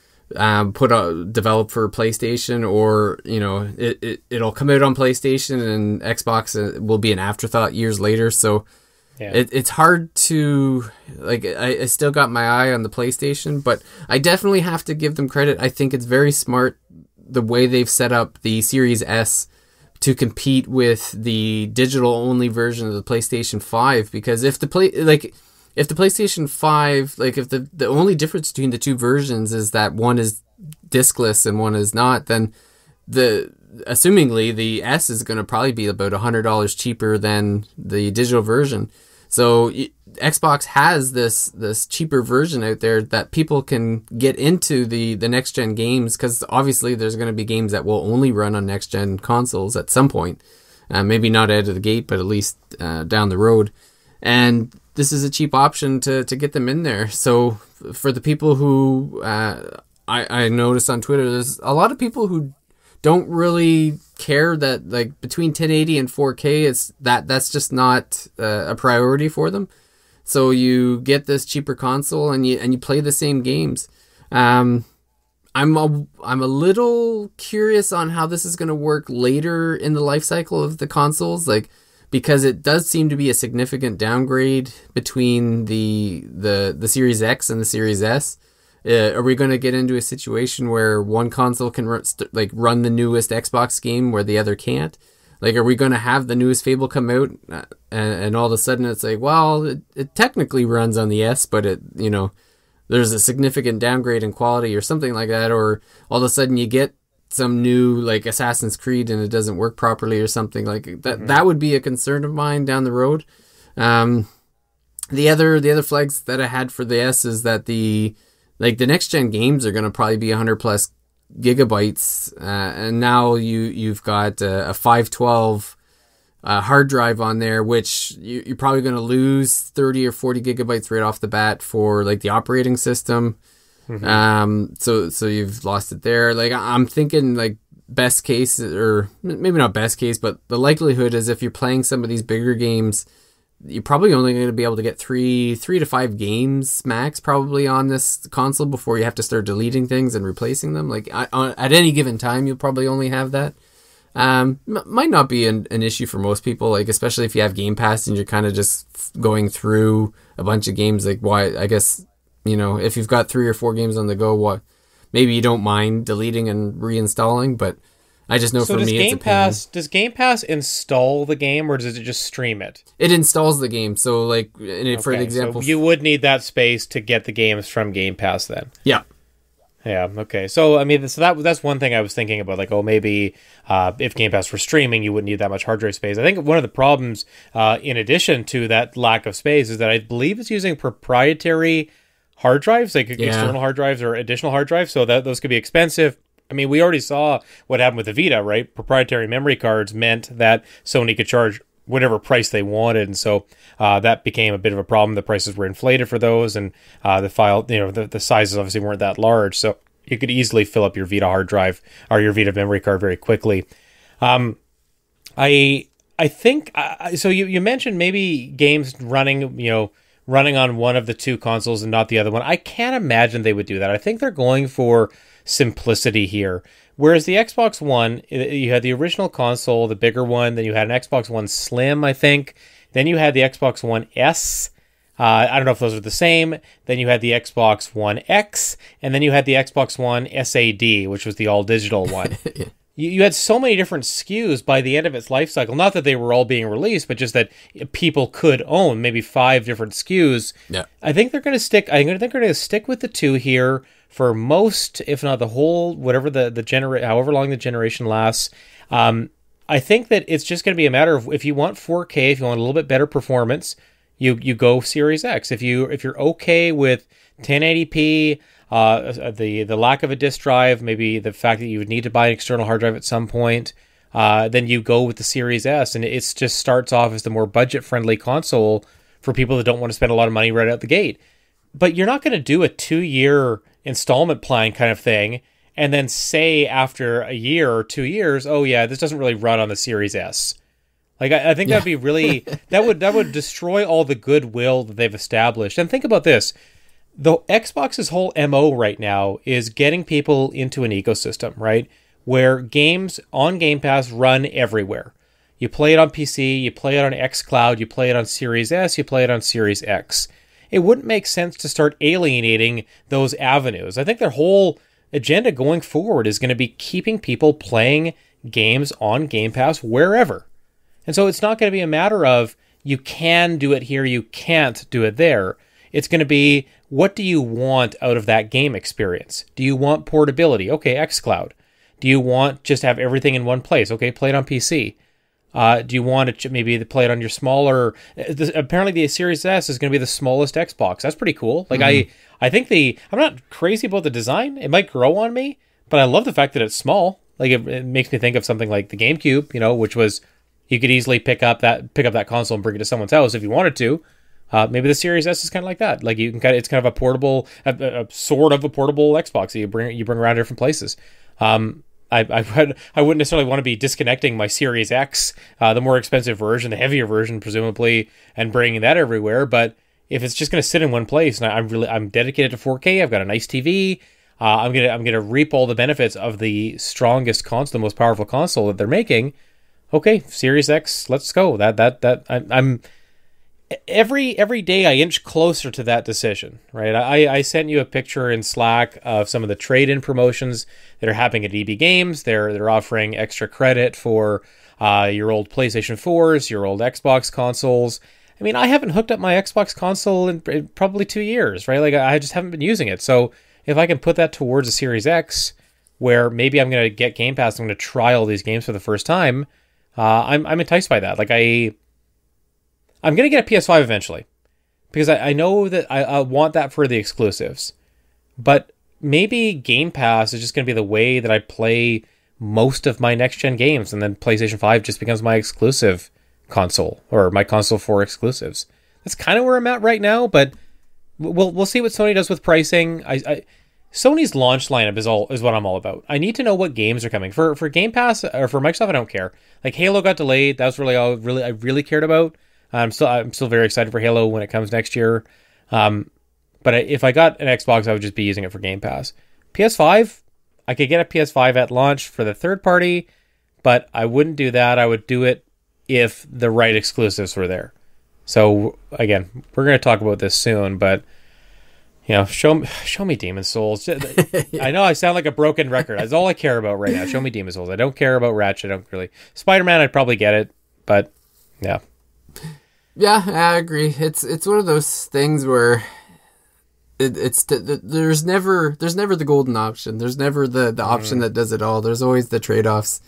um, put out, develop for PlayStation, or, you know, it, it, it'll come out on PlayStation, and Xbox will be an afterthought years later, so... Yeah. It, it's hard to, like, I, I still got my eye on the PlayStation, but I definitely have to give them credit. I think it's very smart the way they've set up the Series S to compete with the digital-only version of the PlayStation five, because if the play, like, if the PlayStation five, like, if the, the only difference between the two versions is that one is discless and one is not, then the... assumingly the S is going to probably be about one hundred dollars cheaper than the digital version. So Xbox has this this cheaper version out there that people can get into the, the next-gen games, because obviously there's going to be games that will only run on next-gen consoles at some point. Uh, maybe not out of the gate, but at least uh, down the road. And this is a cheap option to, to get them in there. So for the people who... Uh, I, I noticed on Twitter, there's a lot of people who don't really care that, like, between ten eighty and four K, it's that that's just not uh, a priority for them. So you get this cheaper console and you and you play the same games. Um, I'm a, I'm a little curious on how this is going to work later in the life cycle of the consoles, like, because it does seem to be a significant downgrade between the the the Series X and the Series S. Uh, are we going to get into a situation where one console can run, st- like run the newest Xbox game where the other can't? Like, are we going to have the newest Fable come out uh, and, and all of a sudden it's like, well, it, it technically runs on the S, but it, you know, there's a significant downgrade in quality or something like that, or all of a sudden you get some new, like, Assassin's Creed and it doesn't work properly or something like that. Mm-hmm. That would be a concern of mine down the road. Um, the other the other flags that I had for the S is that the Like, the next-gen games are going to probably be one hundred plus gigabytes, uh, and now you, you've got a, a five twelve uh, hard drive on there, which you, you're probably going to lose thirty or forty gigabytes right off the bat for, like, the operating system. Mm-hmm. Um, so so you've lost it there. Like, I'm thinking, like, best case, or maybe not best case, but the likelihood is if you're playing some of these bigger games, you're probably only going to be able to get three, three to five games max probably on this console before you have to start deleting things and replacing them. Like, I, on, at any given time, you'll probably only have that. Um, m- might not be an, an issue for most people, like, especially if you have Game Pass and you're kind of just f- going through a bunch of games. Like, why? I guess, you know, if you've got three or four games on the go, what? maybe you don't mind deleting and reinstalling, but I just know so for does me Game it's a pain. Pass, does Game Pass install the game, or does it just stream it? It installs the game. So, like, in it, for Okay, example... so you would need that space to get the games from Game Pass then. Yeah. Yeah, okay. So, I mean, so that that's one thing I was thinking about. Like, oh, maybe uh, if Game Pass were streaming, you wouldn't need that much hard drive space. I think one of the problems, uh, in addition to that lack of space, is that I believe it's using proprietary hard drives, like Yeah. external hard drives or additional hard drives, so that those could be expensive. I mean, we already saw what happened with the Vita, right? Proprietary memory cards meant that Sony could charge whatever price they wanted, and so uh, that became a bit of a problem. The prices were inflated for those, and uh, the file, you know, the, the sizes obviously weren't that large, so you could easily fill up your Vita hard drive or your Vita memory card very quickly. Um, I I think uh, so. You you mentioned maybe games running, you know, running on one of the two consoles and not the other one. I can't imagine they would do that. I think they're going for simplicity here. Whereas the Xbox One, you had the original console, the bigger one, then you had an Xbox One Slim, I think. Then you had the Xbox One S. Uh, I don't know if those are the same. Then you had the Xbox One X, and then you had the Xbox One S A D, which was the all-digital one. yeah. you, you had so many different S K Us by the end of its life cycle. Not that they were all being released, but just that people could own maybe five different S K Us. Yeah. I think they're going to stick. I think they're going to stick with the two here for most, if not the whole, whatever the the genera- however long the generation lasts. Um, I think that it's just going to be a matter of if you want four K, if you want a little bit better performance, you you go Series X. If you if you're okay with ten eighty p, uh, the the lack of a disk drive, maybe the fact that you would need to buy an external hard drive at some point, uh, then you go with the Series S, and it just starts off as the more budget friendly console for people that don't want to spend a lot of money right out the gate. But you're not going to do a two year installment plan kind of thing and then say after a year or two years, oh yeah, this doesn't really run on the Series S. Like, I, I think yeah. that'd be really, that would that would destroy all the goodwill that they've established. And think about this. The Xbox's whole M O right now is getting people into an ecosystem, right? Where games on Game Pass run everywhere. You play it on P C, you play it on xCloud, you play it on Series S, you play it on Series X. It wouldn't make sense to start alienating those avenues. I think their whole agenda going forward is going to be keeping people playing games on Game Pass wherever. And so it's not going to be a matter of you can do it here, you can't do it there. It's going to be, what do you want out of that game experience? Do you want portability? Okay, xCloud. Do you want just to have everything in one place? Okay, play it on P C. Uh, do you want to maybe play it on your smaller... Apparently the Series S is going to be the smallest Xbox. That's pretty cool. Like, mm-hmm. I I think the... I'm not crazy about the design. It might grow on me, but I love the fact that it's small. Like, it, it makes me think of something like the GameCube, you know, which was... You could easily pick up that pick up that console and bring it to someone's house if you wanted to. Uh, maybe the Series S is kind of like that. Like, you can kind of... It's kind of a portable... A, a sort of a portable Xbox that you bring, you bring around different places. Um... I I, I wouldn't necessarily want to be disconnecting my Series X, uh, the more expensive version, the heavier version, presumably, and bringing that everywhere. But if it's just going to sit in one place, and I'm really I'm dedicated to four K, I've got a nice T V, uh, I'm gonna I'm gonna reap all the benefits of the strongest console, the most powerful console that they're making. Okay, Series X, let's go. That that that I, I'm every every day I inch closer to that decision, right? I, I sent you a picture in Slack of some of the trade-in promotions that are happening at E B Games. They're they're offering extra credit for uh, your old PlayStation fours, your old Xbox consoles. I mean, I haven't hooked up my Xbox console in, in probably two years, right? Like, I just haven't been using it. So if I can put that towards a Series X, where maybe I'm going to get Game Pass, I'm going to try all these games for the first time, uh, I'm I'm enticed by that. Like, I... I'm going to get a P S five eventually, because I, I know that I, I want that for the exclusives. But maybe Game Pass is just going to be the way that I play most of my next-gen games, and then PlayStation five just becomes my exclusive console, or my console for exclusives. That's kind of where I'm at right now, but we'll we'll see what Sony does with pricing. I, I Sony's launch lineup is all is what I'm all about. I need to know what games are coming. For for Game Pass, or for Microsoft, I don't care. Like, Halo got delayed. That was really all really I really cared about. I'm still I'm still very excited for Halo when it comes next year. Um, but if I got an Xbox, I would just be using it for Game Pass. P S five, I could get a P S five at launch for the third party, but I wouldn't do that. I would do it if the right exclusives were there. So, again, we're going to talk about this soon, but You know, show me, show me Demon Souls. I know I sound like a broken record. That's all I care about right now. Show me Demon Souls. I don't care about Ratchet. I don't really. Spider-Man, I'd probably get it, but yeah. Yeah, I agree. It's it's one of those things where it, it's there's never there's never the golden option. There's never the, the option mm. that does it all. There's always the trade-offs.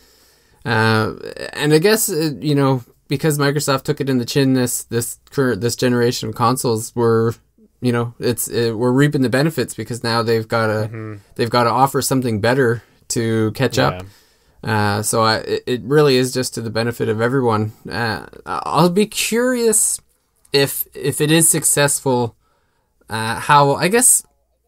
Uh, and I guess you know because Microsoft took it in the chin this this current this generation of consoles were. You know, it's it, we're reaping the benefits because now they've got to mm-hmm. they've got to offer something better to catch yeah. up. Uh, so I, it, it really is just to the benefit of everyone. Uh, I'll be curious if if it is successful. Uh, how I guess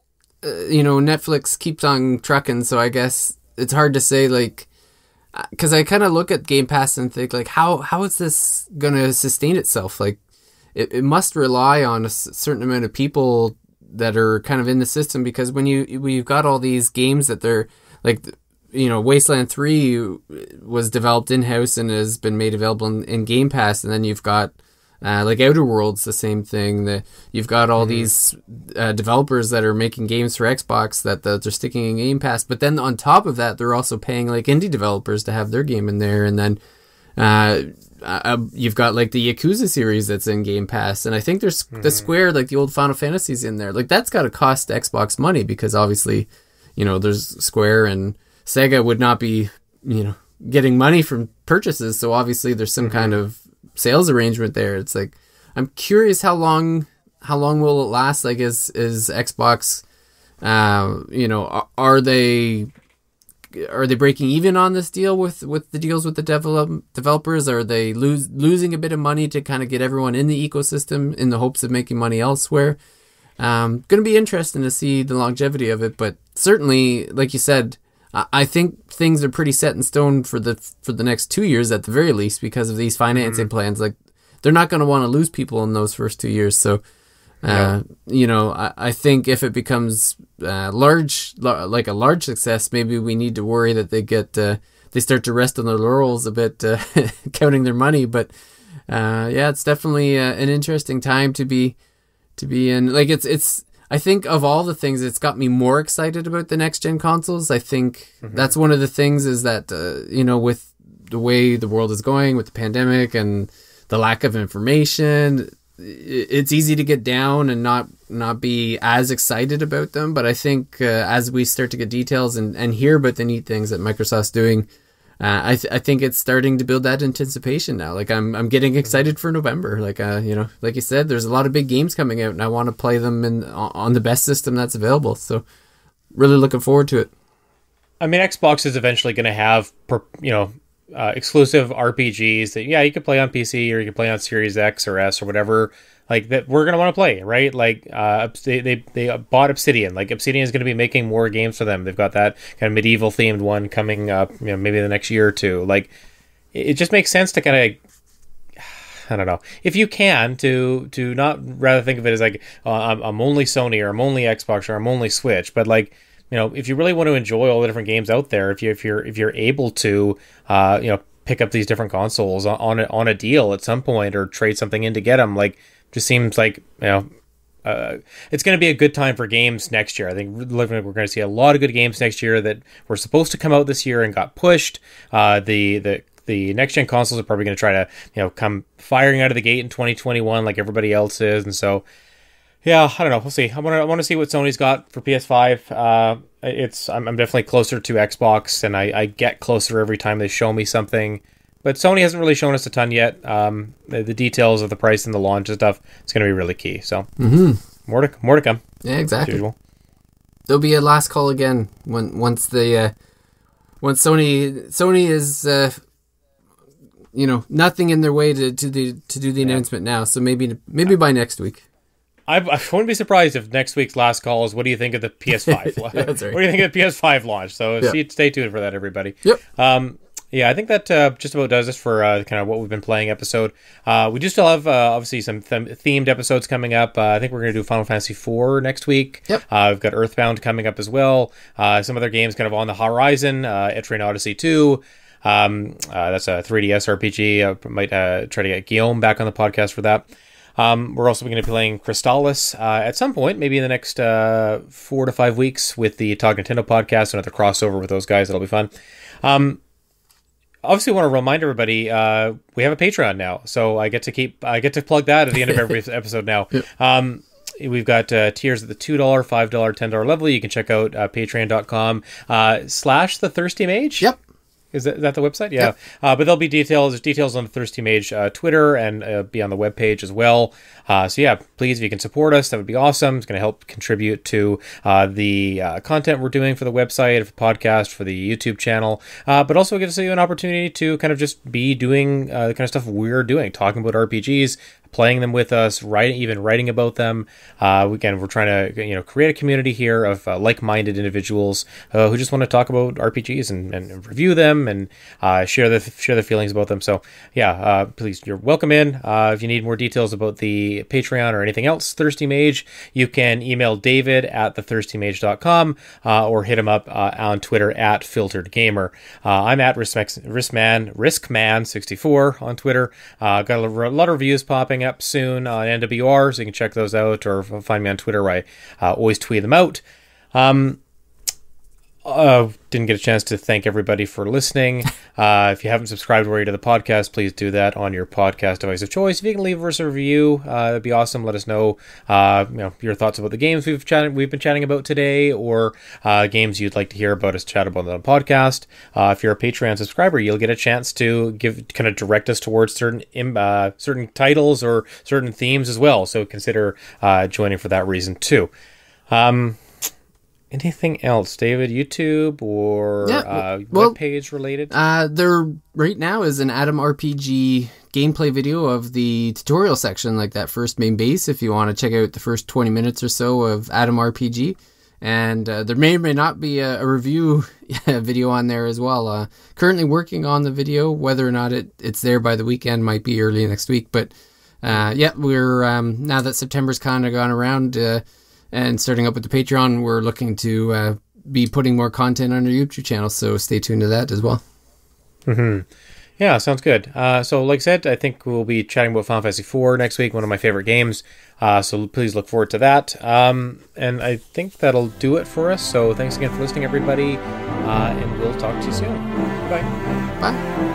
uh, you know Netflix keeps on trucking, so I guess it's hard to say like because I kind of look at Game Pass and think like how how is this gonna sustain itself like. It, it must rely on a certain amount of people that are kind of in the system because when you when you've got all these games that they're like you know Wasteland three was developed in house and has been made available in, in Game Pass, and then you've got uh, like Outer Worlds the same thing. That you've got all mm-hmm. these uh, developers that are making games for Xbox that, that they're sticking in Game Pass, but then on top of that they're also paying like indie developers to have their game in there, and then. Uh, uh, you've got like the Yakuza series that's in Game Pass, and I think there's mm-hmm. the Square, like the old Final Fantasies in there. Like that's got to cost Xbox money because obviously, you know, there's Square and Sega would not be, you know, getting money from purchases. So obviously there's some mm-hmm. kind of sales arrangement there. It's like, I'm curious how long, how long will it last? Like is, is Xbox, uh, you know, are, are they... Are they breaking even on this deal with, with the deals with the develop, developers? Are they lose, losing a bit of money to kind of get everyone in the ecosystem in the hopes of making money elsewhere? Um, going to be interesting to see the longevity of it, but certainly, like you said, I, I think things are pretty set in stone for the for the next two years at the very least because of these financing mm-hmm. plans. Like they're not going to want to lose people in those first two years, so. Uh, yeah. You know, I, I think if it becomes uh, large, la- like a large success, maybe we need to worry that they get uh, they start to rest on their laurels a bit, uh, counting their money. But uh, yeah, it's definitely uh, an interesting time to be to be in. Like it's it's. I think of all the things, it's got me more excited about the next gen consoles. I think mm-hmm. that's one of the things is that uh, you know with the way the world is going with the pandemic and the lack of information. It's easy to get down and not not be as excited about them, but I think uh, as we start to get details and, and hear about the neat things that Microsoft's doing, uh, I th- I think it's starting to build that anticipation now. Like I'm I'm getting excited for November. Like uh you know like you said, there's a lot of big games coming out, and I want to play them in on the best system that's available. So really looking forward to it. I mean, Xbox is eventually going to have per, you know. Uh, exclusive R P Gs that yeah you could play on P C or you could play on Series X or S or whatever like that we're gonna want to play, right? Like uh, they they they bought Obsidian. Like Obsidian is going to be making more games for them. They've got that kind of medieval themed one coming up, you know, maybe the next year or two. Like it, it just makes sense to kind of I don't know if you can to to not rather think of it as like uh, I'm, I'm only Sony or I'm only Xbox or I'm only Switch, but like. You know, if you really want to enjoy all the different games out there, if you if you're if you're able to, uh, you know, pick up these different consoles on on a, on a deal at some point or trade something in to get them, like, just seems like you know, uh, it's going to be a good time for games next year. I think we're going to see a lot of good games next year that were supposed to come out this year and got pushed. Uh, the the the next gen consoles are probably going to try to you know come firing out of the gate in twenty twenty-one like everybody else is, and so. Yeah, I don't know. We'll see. I want to. I want to see what Sony's got for P S five. Uh, it's. I'm, I'm definitely closer to Xbox, and I, I get closer every time they show me something. But Sony hasn't really shown us a ton yet. Um, the, the details of the price and the launch and stuff. It's going to be really key. So mm-hmm. more to more to come. Yeah, exactly. There'll be a last call again when once the uh, once Sony Sony is. Uh, you know, nothing in their way to to the to do the yeah. announcement now. So maybe maybe by next week. I, I wouldn't be surprised if next week's last call is what do you think of the P S five? Yeah, that's right. What do you think of the P S five launch? So yeah. see, stay tuned for that, everybody. Yep. Um, yeah, I think that uh, just about does this for uh, kind of what we've been playing episode. Uh, we do still have uh, obviously some th- themed episodes coming up. Uh, I think we're going to do Final Fantasy four next week. Yep. Uh, we've got Earthbound coming up as well. Uh, some other games kind of on the horizon. Uh, Etrian Odyssey two. Um, uh, that's a three D S R P G. I might uh, try to get Guillaume back on the podcast for that. Um, we're also going to be playing Crystallis uh, at some point, maybe in the next uh, four to five weeks with the Talk Nintendo podcast, another crossover with those guys. That'll be fun. Um, obviously, want to remind everybody uh, we have a Patreon now, so I get to keep I get to plug that at the end of every episode now. Yep. Um, we've got uh, tiers at the two dollar, five dollar, ten dollar level. You can check out uh, patreon.com uh, slash the Thirsty Mage. Yep. Is that, is that the website? Yeah. Yep. Uh, but there'll be details. There's details on the Thirsty Mage uh, Twitter and uh, be on the webpage as well. Uh, so yeah, please, if you can support us, that would be awesome. It's going to help contribute to uh, the uh, content we're doing for the website, for the podcast, for the YouTube channel. Uh, but also gives you an opportunity to kind of just be doing uh, the kind of stuff we're doing, talking about R P Gs, playing them with us, writing, even writing about them. Uh, again, we're trying to you know create a community here of uh, like-minded individuals uh, who just want to talk about R P Gs and, and review them and uh, share the share their feelings about them. So yeah, uh, please, you're welcome in. Uh, if you need more details about the Patreon or anything else, Thirsty Mage, you can email David at the thirsty mage dot com uh, or hit him up uh, on Twitter at Filtered Gamer. Uh, I'm at Riskman, Riskman, Riskman sixty-four on Twitter. Uh, got a lot of reviews popping up soon on N W R, so you can check those out or find me on Twitter where I uh, always tweet them out. Um, uh, didn't get a chance to thank everybody for listening. Uh, if you haven't subscribed already to the podcast, please do that on your podcast device of choice. If you can leave us a review, uh, that'd be awesome. Let us know, uh, you know, your thoughts about the games we've chatted, we've been chatting about today, or uh, games you'd like to hear about us chat about on the podcast. Uh, if you're a Patreon subscriber, you'll get a chance to give kind of direct us towards certain uh, certain titles or certain themes as well. So consider uh, joining for that reason too. Um, Anything else, David? YouTube or yeah, uh, well, webpage related? Uh, there right now is an Adam R P G gameplay video of the tutorial section, like that first main base, if you want to check out the first twenty minutes or so of Adam R P G. And uh, there may or may not be a, a review video on there as well. Uh, currently working on the video. Whether or not it, it's there by the weekend might be early next week. But uh, yeah, we're um, now that September's kind of gone around... Uh, And starting up with the Patreon, we're looking to uh, be putting more content on our YouTube channel, so stay tuned to that as well. Mm-hmm. Yeah, sounds good. Uh, so like I said, I think we'll be chatting about Final Fantasy four next week, one of my favorite games. Uh, so please look forward to that. Um, and I think that'll do it for us. So thanks again for listening, everybody. Uh, and we'll talk to you soon. Bye. Bye.